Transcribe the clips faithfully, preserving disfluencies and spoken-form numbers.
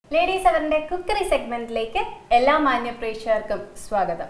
Ladies avante cookery segment like ella manya preshayarkum swagatham.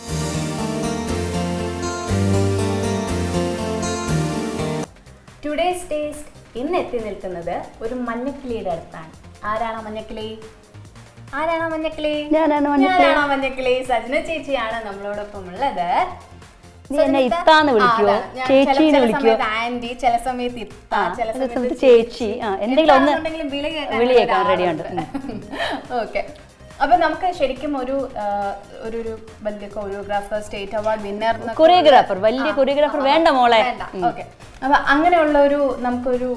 Today's taste innu etti nilkunnathu oru mannakiliyude aduthana. Aarana mannakili? Aarana mannakili? Njananu mannakili. Njananu mannakili. Sajna cheechiyana nammalodoppam ullathu. എന്നെ ഇത്താന്ന് വിളിക്കോ ചേച്ചിന്ന് വിളിക്കോ anti ചില സമയത്ത് ഇത്ത ചില സമയത്ത് ചേച്ചി എന്തെങ്കിലും ഒന്ന് വിളി കേൾക്കാൻ റെഡിയുണ്ട്. ഓക്കെ, അപ്പൊ നമുക്ക് ശരിക്കും ഒരു ഒരു വലിയ choreographer, state award winner, choreographer, വലിയ കൊറിയോഗ്രാഫർ വേണ്ട മോളെ. ഓക്കെ, അപ്പൊ അങ്ങനെയുള്ള ഒരു നമുക്കൊരു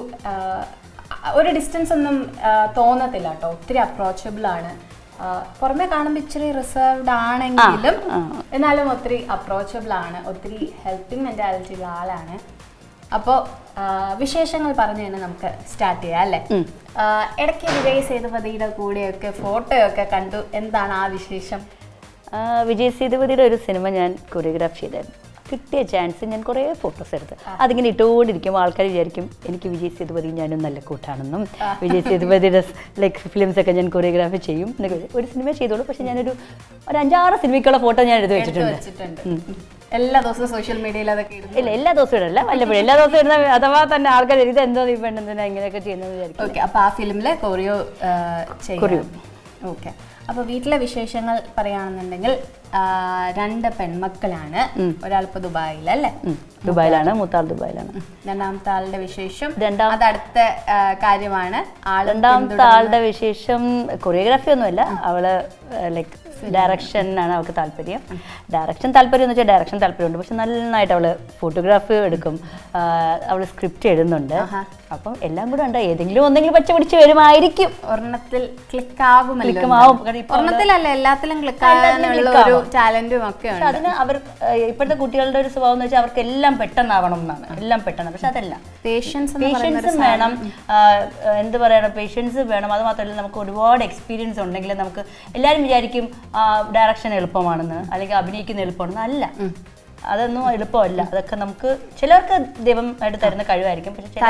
ഒരു ഡിസ്റ്റൻസ് ഒന്നും തോന്നത്തില്ല കേട്ടോ. ഒത്തിരി അപ്രോച്ചബിൾ ആണ്. പുറമെ കാണുമ്പോൾ ഇച്ചിരി റിസർവ്ഡ് ആണെങ്കിലും എന്നാലും ഒത്തിരി അപ്രോച്ചബിൾ ആണ്. ഒത്തിരി ഹെൽപ്പിംഗ് മെന്റാലിറ്റി ഉള്ള ആളാണ്. അപ്പോൾ വിശേഷങ്ങൾ പറഞ്ഞു തന്നെ നമുക്ക് സ്റ്റാർട്ട് ചെയ്യാം അല്ലേ? ഇടയ്ക്ക് വിജയ് സേതുപതിയുടെ കൂടെയൊക്കെ ഫോട്ടോയൊക്കെ കണ്ടു. എന്താണ് ആ വിശേഷം? വിജയ് സേതുപതിയുടെ ഒരു സിനിമ ഞാൻ കൊറിയോഗ്രാഫ് ചെയ്തായിരുന്നു. കിട്ടിയ ചാൻസ് ഞാൻ കുറേ ഫോട്ടോസ് എടുത്ത് അതിങ്ങനെ ഇട്ടുകൊണ്ടിരിക്കുമ്പോൾ ആൾക്കാർ വിചാരിക്കും എനിക്ക് വിജയ് സേതുപതി ഞാനും നല്ല കൂട്ടാണെന്നും വിജയ് സേതുപതിയുടെ ലൈക്ക് ഫിലിംസൊക്കെ ഞാൻ കൊറിയോഗ്രാഫി ചെയ്യും. ഒരു സിനിമ ചെയ്തോളൂ, പക്ഷെ ഞാനൊരു ഒരു അഞ്ചാറ് സിനിമയ്ക്കുള്ള ഫോട്ടോ ഞാൻ എടുത്ത് വെച്ചിട്ടുണ്ട്. എല്ലാ ദിവസവും സോഷ്യൽ മീഡിയയിൽ അതൊക്കെ ഇല്ല, എല്ലാ ദിവസവും ഇടല്ല, വല്ലപ്പോഴും എല്ലാ ദിവസവും ഇടുന്ന അഥവാ തന്നെ ആൾക്കാർ ഇത് എന്തോ ഈ പെണ്ണെന്തിനാ ഇങ്ങനെയൊക്കെ ചെയ്യുന്നത് വിചാരിക്കും. ഓക്കെ, അപ്പോൾ ആ ഫിലിമിലെ കൊറിയോ കൊറിയോ ഓക്കെ. അപ്പോൾ വീട്ടിലെ വിശേഷങ്ങൾ പറയുകയാണെന്നുണ്ടെങ്കിൽ രണ്ട് പെൺമക്കളാണ്. ഒരാൾ ഇപ്പോൾ ദുബായിലല്ലേ? ദുബായിലാണ്, മൂത്താൾ ദുബായിലാണ്. രണ്ടാമത്തെ ആളുടെ വിശേഷം അത് അടുത്ത കാര്യമാണ്. രണ്ടാമത്തെ ആളുടെ വിശേഷം കൊറിയോഗ്രാഫി ഒന്നുമല്ല, അവള് ലൈക്ക് ഡയറക്ഷൻ ആണ് അവൾക്ക് താല്പര്യം. ഡയറക്ഷൻ താല്പര്യം എന്ന് വെച്ചാൽ ഡയറക്ഷൻ താല്പര്യമുണ്ട്, പക്ഷെ നന്നായിട്ട് അവള് ഫോട്ടോഗ്രാഫി എടുക്കും, അവള് സ്ക്രിപ്റ്റ് എഴുതുന്നുണ്ട്. അപ്പം എല്ലാം കൂടെ ഉണ്ട്. ഏതെങ്കിലും ഒന്നെങ്കിലും പച്ച പിടിച്ച് വരുമായിരിക്കും. ഒരെണ്ണത്തിൽ ക്ലിക്ക് ആവും, ഒരെണ്ണത്തിലല്ല എല്ലാത്തിലും ക്ലിക്ക് ആകാനുള്ള ഒരു ടാലന്റും ഒക്കെ ഉണ്ട്. അതിന് അവർ ഇപ്പോഴത്തെ കുട്ടികളുടെ ഒരു സ്വഭാവം എന്ന് വെച്ചാൽ അവർക്ക് എല്ലാം പെട്ടെന്നാവണം എന്നാണ്, എല്ലാം പെട്ടെന്ന്. പക്ഷെ അതല്ല, പേഷ്യൻസ് പേഷ്യൻസും വേണം, എന്ത് പറയണം, പേഷ്യൻസ് വേണം. അത് മാത്രമല്ല, നമുക്ക് ഒരുപാട് എക്സ്പീരിയൻസ് ഉണ്ടെങ്കിൽ നമുക്ക് എല്ലാവരും വിചാരിക്കും ഡയറക്ഷൻ എളുപ്പമാണെന്ന്, അല്ലെങ്കിൽ അഭിനയിക്കുന്ന എളുപ്പമാണെന്ന്. അല്ല, അതൊന്നും എളുപ്പമല്ല. അതൊക്കെ നമുക്ക് ചിലർക്ക് ദൈവമായിട്ട് തരുന്ന കഴിവായിരിക്കും, പക്ഷെ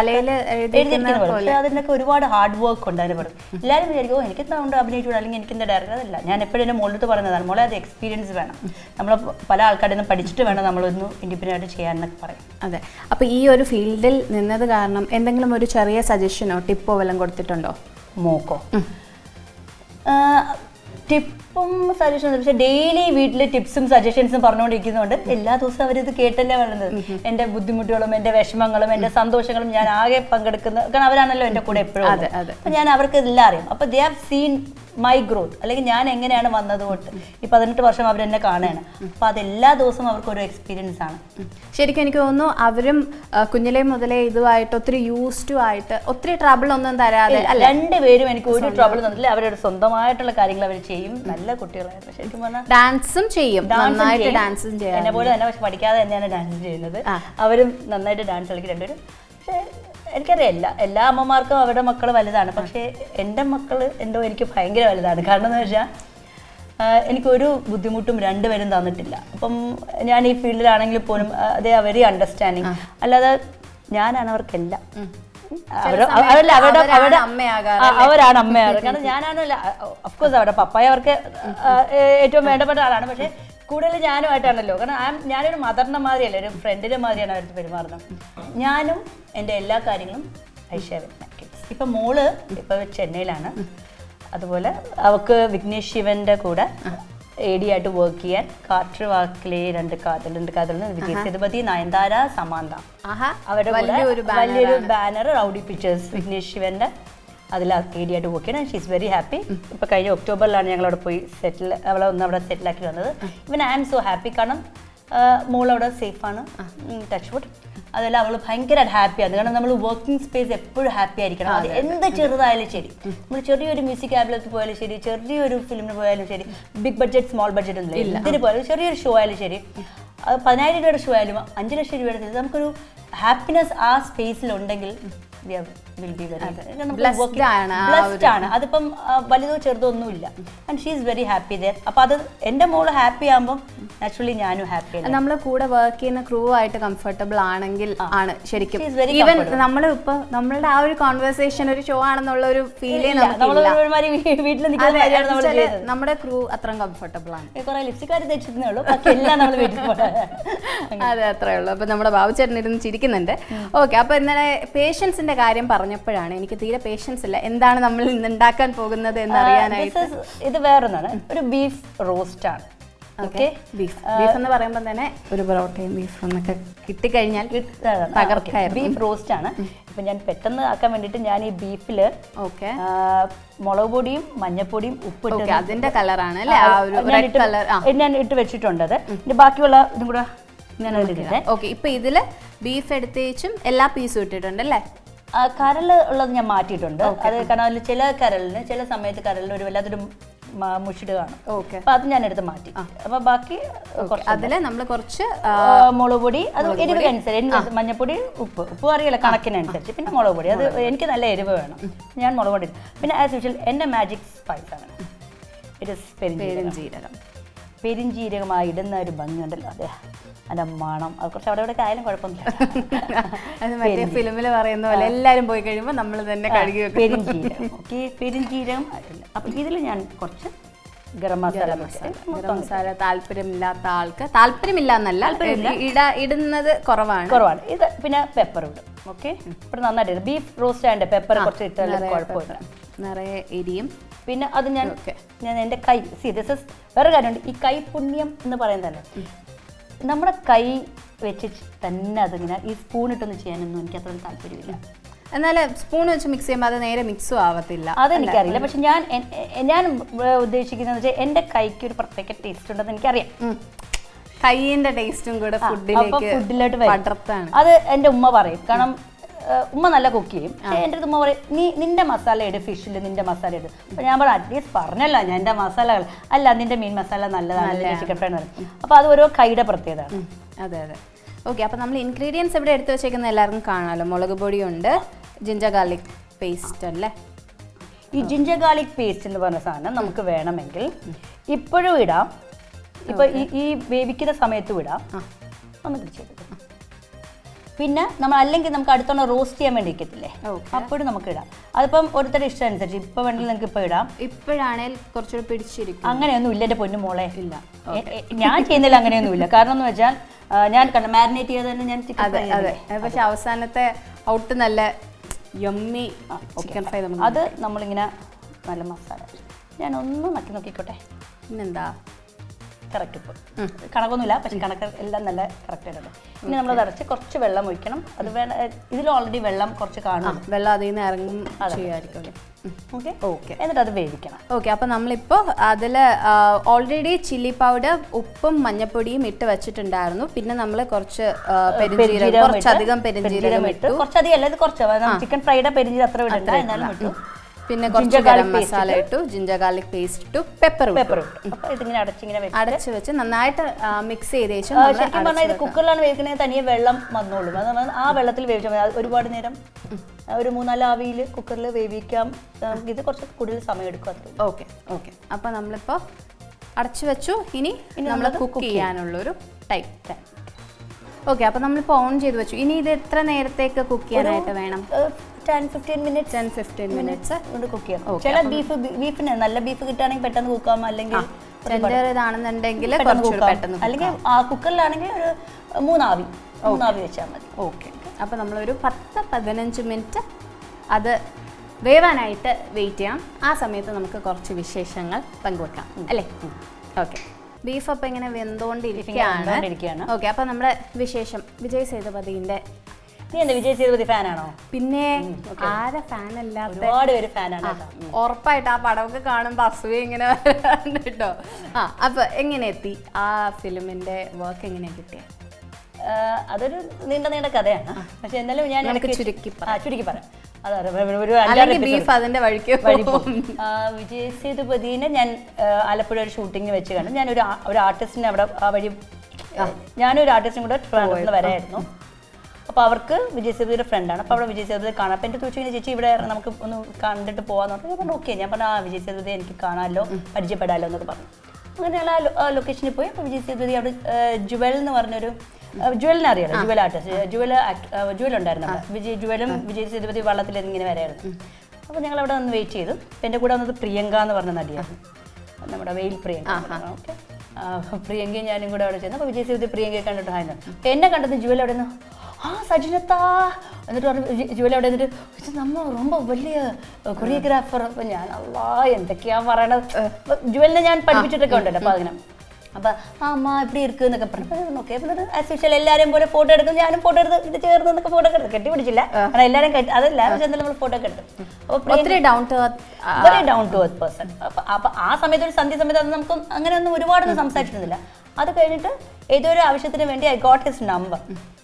പക്ഷെ അതിനൊക്കെ ഒരുപാട് ഹാർഡ് വർക്ക് ഉണ്ട്. അതിന് പറയും എല്ലാവരും വിചാരിക്കും എനിക്ക് എന്താ കൊണ്ട് അഭിനയിച്ചൂടെ, അല്ലെങ്കിൽ എനിക്ക് എന്താ ഡയറക്ടർ. അതല്ല, ഞാൻ എപ്പോഴും എൻ്റെ മോളടുത്ത് പറയുന്നതാണ്, മോളെ അത് എക്സ്പീരിയൻസ് വേണം. നമ്മൾ പല ആൾക്കാരിൽ നിന്ന് പഠിച്ചിട്ട് വേണം നമ്മളൊന്ന് ഇൻഡിപെൻഡൻ്റ് ആയിട്ട് ചെയ്യാനൊക്കെ പറയും. അതെ, അപ്പോൾ ഈ ഒരു ഫീൽഡിൽ നിന്നത് കാരണം എന്തെങ്കിലും ഒരു ചെറിയ സജഷനോ ടിപ്പോ വല്ലതും കൊടുത്തിട്ടുണ്ടോ മോക്കോ? ടിപ്പും സജഷനും, പക്ഷെ ഡെയിലി വീട്ടിൽ ടിപ്സും സജഷൻസും പറഞ്ഞുകൊണ്ടിരിക്കുന്നതുകൊണ്ട് എല്ലാ ദിവസവും അവരിത് കേട്ടല്ലേ വരുന്നത്. എൻ്റെ ബുദ്ധിമുട്ടുകളും എൻ്റെ വിഷമങ്ങളും എൻ്റെ സന്തോഷങ്ങളും ഞാൻ ആകെ പങ്കെടുക്കുന്ന, കാരണം അവരാണല്ലോ എൻ്റെ കൂടെ എപ്പോഴും. അപ്പം ഞാൻ അവർക്ക് എല്ലാം അറിയാം. അപ്പോൾ they have seen my growth, അല്ലെങ്കിൽ ഞാൻ എങ്ങനെയാണ് വന്നത് തൊട്ട് ഈ പതിനെട്ട് വർഷം അവരെന്നെ കാണുകയാണ്. അപ്പം അതെല്ലാ ദിവസവും അവർക്കൊരു എക്സ്പീരിയൻസ് ആണ്. ശരിക്കും എനിക്ക് തോന്നുന്നു അവരും കുഞ്ഞിലേ മുതലേ ഇതുമായിട്ട് ഒത്തിരി യൂസ്ഡ് ആയിട്ട് ഒത്തിരി ട്രബിൾ ഒന്നും തരാതെ രണ്ടുപേരും എനിക്ക് ഒരു ട്രബിൾ തന്നില്ല. അവരുടെ സ്വന്തമായിട്ടുള്ള കാര്യങ്ങൾ അവർ ചെയ്യും. നല്ല കുട്ടികളായിരുന്നു. ശരിക്കും പറഞ്ഞാൽ ഡാൻസും ചെയ്യും, നന്നായിട്ട് ഡാൻസും ചെയ്യും. എന്നെ പോലെ തന്നെ, പക്ഷെ പഠിക്കാതെ തന്നെയാണ് ഡാൻസ് ചെയ്യുന്നത്. അവരും നന്നായിട്ട് ഡാൻസ് കളിക്കും രണ്ടുപേരും. പക്ഷേ എനിക്കറിയാം എല്ലാ എല്ലാ അമ്മമാർക്കും അവരുടെ മക്കൾ വലുതാണ്, പക്ഷേ എൻ്റെ മക്കൾ എന്തോ എനിക്ക് ഭയങ്കര വലുതാണ്. കാരണം എന്ന് വെച്ചാൽ എനിക്കൊരു ബുദ്ധിമുട്ടും രണ്ടുപേരും തന്നിട്ടില്ല. അപ്പം ഞാൻ ഈ ഫീൽഡിലാണെങ്കിൽ പോലും അതേ വെരി അണ്ടർസ്റ്റാൻഡിങ്. അല്ലാതെ ഞാനാണ് അവർക്കെല്ലാം. അവരല്ല അവരുടെ അവരുടെ അവരാണ് അമ്മയാകാറ്. കാരണം ഞാനാണല്ല, അഫ്കോഴ്സ് അവരുടെ പപ്പായ അവർക്ക് ഏറ്റവും വേണ്ടപ്പെട്ട ആളാണ്, പക്ഷേ കൂടുതൽ ഞാനുമായിട്ടാണല്ലോ. കാരണം ഞാനൊരു മദറിൻ്റെ മാതിരിയല്ല, ഒരു ഫ്രണ്ടിൻ്റെ മാതിരിയാണ് അവർക്ക് പെരുമാറുന്നത്. ഞാനും എൻ്റെ എല്ലാ കാര്യങ്ങളും ഐശ്വര്യ. ഇപ്പം മോള് ഇപ്പം ചെന്നൈയിലാണ്. അതുപോലെ അവൾക്ക് വിഘ്നേഷ് ശിവന്റെ കൂടെ എ ഡി ആയിട്ട് വർക്ക് ചെയ്യാൻ കാറ്റ് വാക്കിലെ രണ്ട് കാതൽ രണ്ട് കാതൽ വിജയ് സേതുപതി, നയൻതാര, സമാന്ത, അവരുടെ കൂടെ വലിയൊരു ബാനർ റൗഡി പിക്ചേഴ്സ് വിഘ്നേഷ് ശിവന്റെ, അതിൽ എ ഡി ആയിട്ട് വർക്ക് ചെയ്യണം. She is very happy. ഇപ്പോൾ കഴിഞ്ഞ ഒക്ടോബറിലാണ് ഞങ്ങൾ അവിടെ പോയി സെറ്റിൽ അവളെ ഒന്ന് അവിടെ സെറ്റിലാക്കി വന്നത്. ഇവൻ ഐ ആം സോ ഹാപ്പി, കാരണം മോളവിടെ സേഫാണ്, ടച്ച് വുഡ്. അതെല്ലാം അവൾ ഭയങ്കര ഹാപ്പിയാണ്. കാരണം നമ്മൾ വർക്കിംഗ് സ്പേസ് എപ്പോഴും ഹാപ്പി ആയിരിക്കണം. അത് എന്ത് ചെറുതായാലും ശരി, നമ്മൾ ചെറിയൊരു മ്യൂസിക് ആപ്പിലേക്ക് പോയാലും ശരി, ചെറിയൊരു ഫിലിമിന് പോയാലും ശരി, ബിഗ് ബഡ്ജറ്റ് സ്മോൾ ബഡ്ജറ്റ് ഒന്നുമില്ല, എന്തിന് പോയാലും ചെറിയൊരു ഷോ ആയാലും ശരി, അത് പതിനായിരം രൂപയുടെ ഷോ ആയാലും അഞ്ച് ലക്ഷം രൂപയുടെ, നമുക്കൊരു ഹാപ്പിനെസ് ആ സ്പേസിലുണ്ടെങ്കിൽ വിൽ ബി വെരി Blessed ആണ് ആ ബ്ലെസ്ഡ് ആണ്. അതിപ്പം ആ, വലുതോ ചെറുതോ ഒന്നുമില്ല. And she is very happy there. അപ്പം അത് എൻ്റെ മോള് ഹാപ്പി ആകുമ്പോൾ നാച്ചുറലി ഞാനും ഹാപ്പി ആണ്. നമ്മൾ കൂടെ വർക്ക് ചെയ്യുന്ന ക്രൂ ആയിട്ട് കംഫർട്ടബിൾ ആണെങ്കിൽ ആണ് ശരിക്കും. She is very ഈവൻ നമ്മൾ ഇപ്പൊ നമ്മളുടെ ആ ഒരു കോൺവെർസേഷൻ ഒരു ഷോ ആണെന്നുള്ള ഒരു ഫീലേ നമ്മൾ ഒരുമാതിരി വീട്ടിൽ നിൽക്കുന്ന കാര്യമാണ് നമ്മൾ ചെയ്യുന്നത്. നമ്മുടെ ക്രൂ അത്രയും കംഫർട്ടബിൾ ആണ്. കുറെ ലിപ്സ്റ്റിക്കാർ തെച്ചിരുന്നേ ഉള്ളൂ, ബാക്കി എല്ലാം നമ്മൾ വീട്ടിൽ പോകാം. അതെ, അത്രേ ഉള്ളൂ. അപ്പൊ നമ്മുടെ ബാബുചേട്ടൻ ഇരുന്ന് ചിരിക്കുന്നുണ്ട്. ഓക്കെ, അപ്പൊ ഇന്നലെ പേഷ്യൻസിന്റെ കാര്യം പറഞ്ഞപ്പോഴാണ് എനിക്ക് തീരെ പേഷ്യൻസ് ഇല്ല, എന്താണ് നമ്മൾ ഇന്ന് ഉണ്ടാക്കാൻ പോകുന്നത് എന്ന് അറിയാനായിട്ട്. ഇത് വേറൊന്നാണ്, ഒരു ബീഫ് റോസ്റ്റ് ആണ്. ഓക്കെ, ബീഫ് ബീഫ് എന്ന് പറയുമ്പോൾ തന്നെ ഒരു പൊറോട്ടയും ബീഫ് എന്നൊക്കെ കിട്ടിക്കഴിഞ്ഞാൽ ബീഫ് റോസ്റ്റ് ആണ്. ഇപ്പൊ ഞാൻ പെട്ടെന്ന് ആക്കാൻ വേണ്ടിട്ട് ഞാൻ ഈ ബീഫില് ഓക്കെ മുളക് പൊടിയും മഞ്ഞപ്പൊടിയും ഉപ്പിട്ട് അതിന്റെ കളറാണ് അല്ലേ, ഞാൻ ഇട്ട് വെച്ചിട്ടുണ്ട്. അത് ബാക്കിയുള്ള ഇതും കൂടെ ഞാൻ അതിലിട്ടെ. ഓക്കെ, ഇപ്പൊ ഇതില് ബീഫ് എടുത്തേച്ചും എല്ലാ പീസും ഇട്ടിട്ടുണ്ട് അല്ലേ? കരള് ഉള്ളത് ഞാൻ മാറ്റിയിട്ടുണ്ട്. അത് കാരണം അതിൽ ചില കരളിന് ചില സമയത്ത് കരളിന് ഒരു വല്ലാത്തൊരു മുഷിട് കാണും. അപ്പൊ അത് ഞാൻ എടുത്ത് മാറ്റി. അപ്പൊ ബാക്കി അതില് നമ്മൾ കുറച്ച് മുളക് പൊടി, അത് എരിവ് അനുസരിച്ച് മഞ്ഞപ്പൊടി, ഉപ്പ് ഉപ്പ് അറിയില്ല കണക്കിനനുസരിച്ച്, പിന്നെ മുളക് പൊടി, അത് എനിക്ക് നല്ല എരിവ് വേണം, ഞാൻ മുളക് പൊടി. പിന്നെ ആസ് യൂഷ്വൽ എന്റെ മാജിക് സ്പൈസ് ആണ് ഇറ്റ് ഇസ് പെരിഞ്ജീരകം. പെരിഞ്ജീരകമായി ഇടുന്ന ഒരു ഭംഗി ഉണ്ടല്ലോ, അതെ, അതിന്റെ മണം. അത് കുറച്ച് അവിടെ ഇവിടെ ആയാലും കുഴപ്പമൊന്നുമില്ല. ഫിലിമില് പറയുന്ന പോലെ എല്ലാരും പോയി കഴിയുമ്പോൾ നമ്മൾ തന്നെ കഴുകി വെക്കും. പെരിഞ്ജീരകം. ഓക്കെ, പെരിഞ്ജീരകം. അപ്പൊ ഇതിൽ ഞാൻ കുറച്ച് ഗരം മസാല ഗരം മസാല താല്പര്യമില്ലാത്ത ആൾക്ക്, താല്പര്യമില്ല എന്നല്ല, ഇടുന്നത് കുറവാണ് കുറവാണ് ഇത്. പിന്നെ പെപ്പർ ഇടും. ഓക്കെ, ഇവിടെ നന്നായിട്ട് ബീഫ് റോസ്റ്റ് ആയതുകൊണ്ട് പെപ്പർ കുറച്ച് ഇട്ടാലും കുഴപ്പമില്ല. നിറയെ എരിയും. പിന്നെ അത് ഞാൻ ഞാൻ എൻ്റെ കൈ സി ദിസ് ഇസ് വേറെ കാര്യമുണ്ട്, ഈ കൈ പുണ്യം എന്ന് പറയുന്നതല്ലേ, നമ്മുടെ കൈ വെച്ച് തന്നെ അതിങ്ങനെ ഈ സ്പൂൺ ഇട്ടൊന്ന് ചെയ്യാനൊന്നും എനിക്ക് അത്ര താല്പര്യമില്ല. എന്നാലും സ്പൂൺ വെച്ച് മിക്സ് ചെയ്യുമ്പോൾ അത് നേരെ മിക്സും ആവത്തില്ല. അതെനിക്കറിയില്ല. പക്ഷെ ഞാൻ ഞാൻ ഉദ്ദേശിക്കുന്നത് വെച്ചാൽ എൻ്റെ കൈക്ക് ഒരു പ്രത്യേക ടേസ്റ്റ് ഉണ്ടെന്ന് എനിക്കറിയാം. കൈയിന്റെ ടേസ്റ്റും കൂടെ ഫുഡിലേക്ക് ഫുഡിലോട്ട് പടർത്താണ്. അത് എൻ്റെ ഉമ്മ പറയും. കാരണം ഉമ്മ നല്ല കുക്ക് ചെയ്യും. എൻ്റെ അടുത്ത് ഉമ്മ പറയും, നീ നിന്റെ മസാല ഇട്, ഫിഷിൽ നിന്റെ മസാല ഇട്. അപ്പൊ ഞാൻ പറഞ്ഞു, അറ്റ്ലീസ്റ്റ് പറഞ്ഞല്ലോ ഞാൻ എൻ്റെ മസാലകൾ അല്ല, നിന്റെ മീൻ മസാല നല്ലതാണ്, ചിക്കൻ ഫ്രൈ പറയും. അപ്പൊ അത് ഓരോ കൈയുടെ പ്രത്യേകത. അതെ അതെ. ഓക്കെ, അപ്പൊ നമ്മൾ ഇൻഗ്രീഡിയൻസ് ഇവിടെ എടുത്തു വെച്ചേക്കുന്ന എല്ലാവർക്കും കാണാമല്ലോ. മുളക് പൊടിയുണ്ട്, ജിഞ്ചർ ഗാർലിക് പേസ്റ്റ് അല്ലേ. ഈ ജിഞ്ചർ ഗാർലിക് പേസ്റ്റ് എന്ന് പറഞ്ഞ സാധനം നമുക്ക് വേണമെങ്കിൽ ഇപ്പോഴും ഇടാം, ഇപ്പൊ ഈ വേവിക്കുന്ന സമയത്തും ഇടാം. ഒന്ന് ചെയ്തത് പിന്നെ നമ്മൾ അല്ലെങ്കിൽ നമുക്ക് അടുത്തോണം റോസ്റ്റ് ചെയ്യാൻ വേണ്ടി ഇരിക്കത്തില്ലേ, അപ്പോഴും നമുക്ക് ഇടാം. അതിപ്പം ഓരോരുത്തരുടെ ഇഷ്ടം അനുസരിച്ച് ഇപ്പൊ വേണമെങ്കിൽ നിങ്ങൾക്ക് ഇപ്പൊ ഇടാം. ഇപ്പോഴാണെങ്കിൽ കുറച്ചുകൂടി പിടിച്ചിരിക്കും. അങ്ങനെയൊന്നും ഇല്ല എൻ്റെ പൊന്നു മോളെ, ഇല്ല. ഞാൻ ചെയ്യുന്നില്ല അങ്ങനെയൊന്നും ഇല്ല. കാരണം എന്ന് വെച്ചാൽ ഞാൻ കണ്ട മാരിനേറ്റ് ചെയ്ത് തന്നെ ഞാൻ ചിക്കൻ ഫ്രൈ. അതെ, പക്ഷെ അവസാനത്തെ ഔട്ട് നല്ല യമ്മി ചിക്കൻ ഫ്രൈ. അത് നമ്മളിങ്ങനെ നല്ല മസാല ഞാൻ ഒന്ന് നക്കി നോക്കിക്കോട്ടെ. പിന്നെന്താ കറക്റ്റ് ഇപ്പം കണക്കൊന്നുമില്ല, പക്ഷെ കണക്ക് എല്ലാം നല്ല കറക്റ്റ് ആയിട്ടുണ്ട്. ഇനി നമ്മളത് അടച്ച് കുറച്ച് വെള്ളം ഒഴിക്കണം. അത് വേണം, ഇതിൽ ഓൾറെഡി വെള്ളം കുറച്ച് കാണും, വെള്ളം അതിൽ നിന്ന് ഇറങ്ങും ചെയ്യായിരിക്കും. ഓക്കെ ഓക്കെ എന്നിട്ട് അത് വേവിക്കണം. ഓക്കെ, അപ്പം നമ്മളിപ്പോൾ അതിൽ ഓൾറെഡി ചില്ലി പൗഡർ, ഉപ്പും മഞ്ഞപ്പൊടിയും ഇട്ട് വെച്ചിട്ടുണ്ടായിരുന്നു. പിന്നെ നമ്മൾ കുറച്ച് പെരിഞ്ജീരകം, കുറച്ചധികം പെരിഞ്ജീരകം ഇട്ടു. കുറച്ചധികം അല്ല, ഇത് കുറച്ച് ചിക്കൻ ഫ്രൈഡ് പെരിഞ്ജീരകം അത്ര ഇടണ്ട, എന്നാലും ഇട്ടു. പിന്നെ കുറച്ച് ഗരം മസാല ഇട്ടു, ജിഞ്ചർ ഗാർലിക് പേസ്റ്റ് ഇട്ടു, പെപ്പർ പെപ്പർ ഇട്ടു. അപ്പോൾ ഇതിങ്ങനെ അടച്ചിങ്ങനെ അടച്ച് വെച്ച് നന്നായിട്ട് മിക്സ് ചെയ്ത ശേഷം ശരിക്കും പറഞ്ഞാൽ ഇത് കുക്കറിലാണ് വേവിക്കുന്നത്, തനിയെ വെള്ളം വന്നോളും. അത് ആ വെള്ളത്തിൽ വേവിച്ചാൽ മതി. ഒരുപാട് നേരം ഒരു മൂന്നാല് ആവിയിൽ കുക്കറിൽ വേവിക്കാം. ഇത് കുറച്ച് കൂടുതൽ സമയം എടുക്കും. അത് ഓക്കെ ഓക്കെ അപ്പോൾ നമ്മളിപ്പോൾ അടച്ചു വെച്ചു. ഇനി നമ്മൾ കുക്ക് ചെയ്യാനുള്ളൊരു ടൈം. ഓക്കെ, അപ്പോൾ നമ്മളിപ്പോൾ ഓൺ ചെയ്ത് വെച്ചു. ഇനി ഇത് എത്ര നേരത്തേക്ക് കുക്ക് ചെയ്യാനായിട്ട് വേണം? Ten fifteen minutes ten fifteen minutes കൊണ്ട് കുക്ക് ചെയ്യാം. ചില ബീഫ് ബീഫിന് നല്ല ബീഫ് കിട്ടുകയാണെങ്കിൽ പെട്ടെന്ന് കുക്കാം, അല്ലെങ്കിൽ ഇതാണെന്നുണ്ടെങ്കിൽ അല്ലെങ്കിൽ ആ കുക്കറിലാണെങ്കിൽ ഒരു മൂന്നാവി മൂന്നാവി വെച്ചാൽ മതി. ഓക്കെ, അപ്പോൾ നമ്മളൊരു പത്ത് പതിനഞ്ച് മിനിറ്റ് അത് വേവാനായിട്ട് വെയിറ്റ് ചെയ്യാം. ആ സമയത്ത് നമുക്ക് കുറച്ച് വിശേഷങ്ങൾ പങ്കുവെക്കാം അല്ലേ? ഓക്കെ, ബീഫ് അപ്പം ഇങ്ങനെ വെന്തുകൊണ്ടിരിക്കുകയാണ്. ഓക്കെ, അപ്പം നമ്മുടെ വിശേഷം വിജയ് സേതുപതിന്റെ. നീ എന്താ വിജയ് സേതുപതി ഫാനാണോ? പിന്നെ ആരെ ഫാൻ അല്ലാത്ത ഒരുപാട് പേര് ഫാനാണ്. ഉറപ്പായിട്ട് ആ പടമൊക്കെ കാണുമ്പോൾ അസൂയ ഇങ്ങനെ കേട്ടോ. ആ, അപ്പൊ എങ്ങനെ എത്തി ആ ഫിലിമിന്റെ വർക്ക് എങ്ങനെയാ കിട്ടിയ? അതൊരു നീണ്ട നീണ്ട കഥയാണ്. പക്ഷെ എന്നാലും ഞാൻ ചുരുക്കി ചുരുക്കി പറയാം. ബീഫ് അതിന്റെ വഴിക്ക് വിജയ് സേതുപതിനെ ഞാൻ ആലപ്പുഴ ഒരു ഷൂട്ടിങ് വെച്ച് കണ്ടു. ഞാൻ ഒരു ഒരു ആർട്ടിസ്റ്റിനെ അവിടെ ആ വഴി ഞാനൊരു ആർട്ടിസ്റ്റും കൂടെ ട്രിവാൻഡ്രത്തിൽ വരായിരുന്നു. അപ്പോൾ അവർക്ക് വിജയ് സേതുപതിയുടെ ഫ്രണ്ടാണ്. അപ്പോൾ അവിടെ വിജയ് സേതുപതി കാണാം. അപ്പോൾ എൻ്റെ ചോദിച്ചു ചേച്ചി ഇവിടെ നമുക്ക് ഒന്ന് കണ്ടിട്ട് പോകാമെന്ന് പറഞ്ഞു. ഞാൻ പറഞ്ഞു ഓക്കെ. ഞാൻ പറഞ്ഞു ആ വിജയ് സേതുപതി എനിക്ക് കാണാമല്ലോ, പരിചയപ്പെടാമല്ലോ എന്നൊക്കെ പറഞ്ഞു. അങ്ങനെ ഞങ്ങൾ ആ ലൊക്കേഷനിൽ പോയി. അപ്പോൾ വിജയ് സേതുപതി അവിടെ ജുവൽ എന്ന് പറഞ്ഞൊരു ജുവലിനെ അറിയാലോ, ജുവൽ ആർട്ടിസ്റ്റ്, ജുവൽ ജുവൽ ഉണ്ടായിരുന്നു അവിടെ. വിജയ് ജുവലും വിജയ് സേതുപതി വള്ളത്തിൽ ഇങ്ങനെ വരായിരുന്നു. അപ്പോൾ ഞങ്ങൾ അവിടെ ഒന്ന് വെയിറ്റ് ചെയ്തു. എൻ്റെ കൂടെ വന്നത് പ്രിയങ്ക എന്ന് പറഞ്ഞ നടിയായിരുന്നു, നമ്മുടെ വെയിൽ പ്രിയങ്ക. ഓക്കെ, പ്രിയങ്കയും ഞാനും കൂടെ അവിടെ ചെന്നു. അപ്പോൾ വിജയ് സേതുപതി പ്രിയങ്കയെ കണ്ടിട്ട് ഹായ്. എന്നെ കണ്ടത് ജുവൽ അവിടെ നിന്ന് ആ സജ്നത്താ എന്നിട്ട് പറഞ്ഞു ജുവൽ അവിടെ എന്നിട്ട് ഇത് നമ്മ ரொம்ப വലിയ കൊറിയോഗ്രാഫർ. അപ്പം ഞാൻ അല്ലാ എന്തൊക്കെയാ പറയണത്. ജുവലിനെ ഞാൻ പഠിപ്പിച്ചിട്ടൊക്കെ ഉണ്ടല്ലോ. അപ്പോൾ അതിനെ അപ്പം ആ അമ്മ ഇവിടെ ഇരിക്കും എന്നൊക്കെ പറഞ്ഞു. നോക്കി അപ്പോൾ ആസ് യൂഷ്വൽ എല്ലാവരെയും പോലെ ഫോട്ടോ എടുക്കും. ഞാനും ഫോട്ടോ എടുത്ത് ഇത് ചേർന്ന് എന്നൊക്കെ ഫോട്ടോ ഒക്കെ എടുത്ത് കെട്ടി പിടിച്ചില്ല, കാരണം എല്ലാവരും കെട്ടി അതല്ല ചെന്നാലും നമ്മൾ ഫോട്ടോ ഒക്കെ എടുത്തു. അപ്പോൾ very down to earth person. അപ്പം അപ്പം ആ സമയത്ത് ഒരു സന്ധ്യ സമയത്ത് അത് നമുക്ക് അങ്ങനെ ഒന്നും ഒരുപാടൊന്നും സംസാരിച്ചിരുന്നില്ല. അത് കഴിഞ്ഞിട്ട് ഏതൊരു ആവശ്യത്തിന് വേണ്ടി I got his number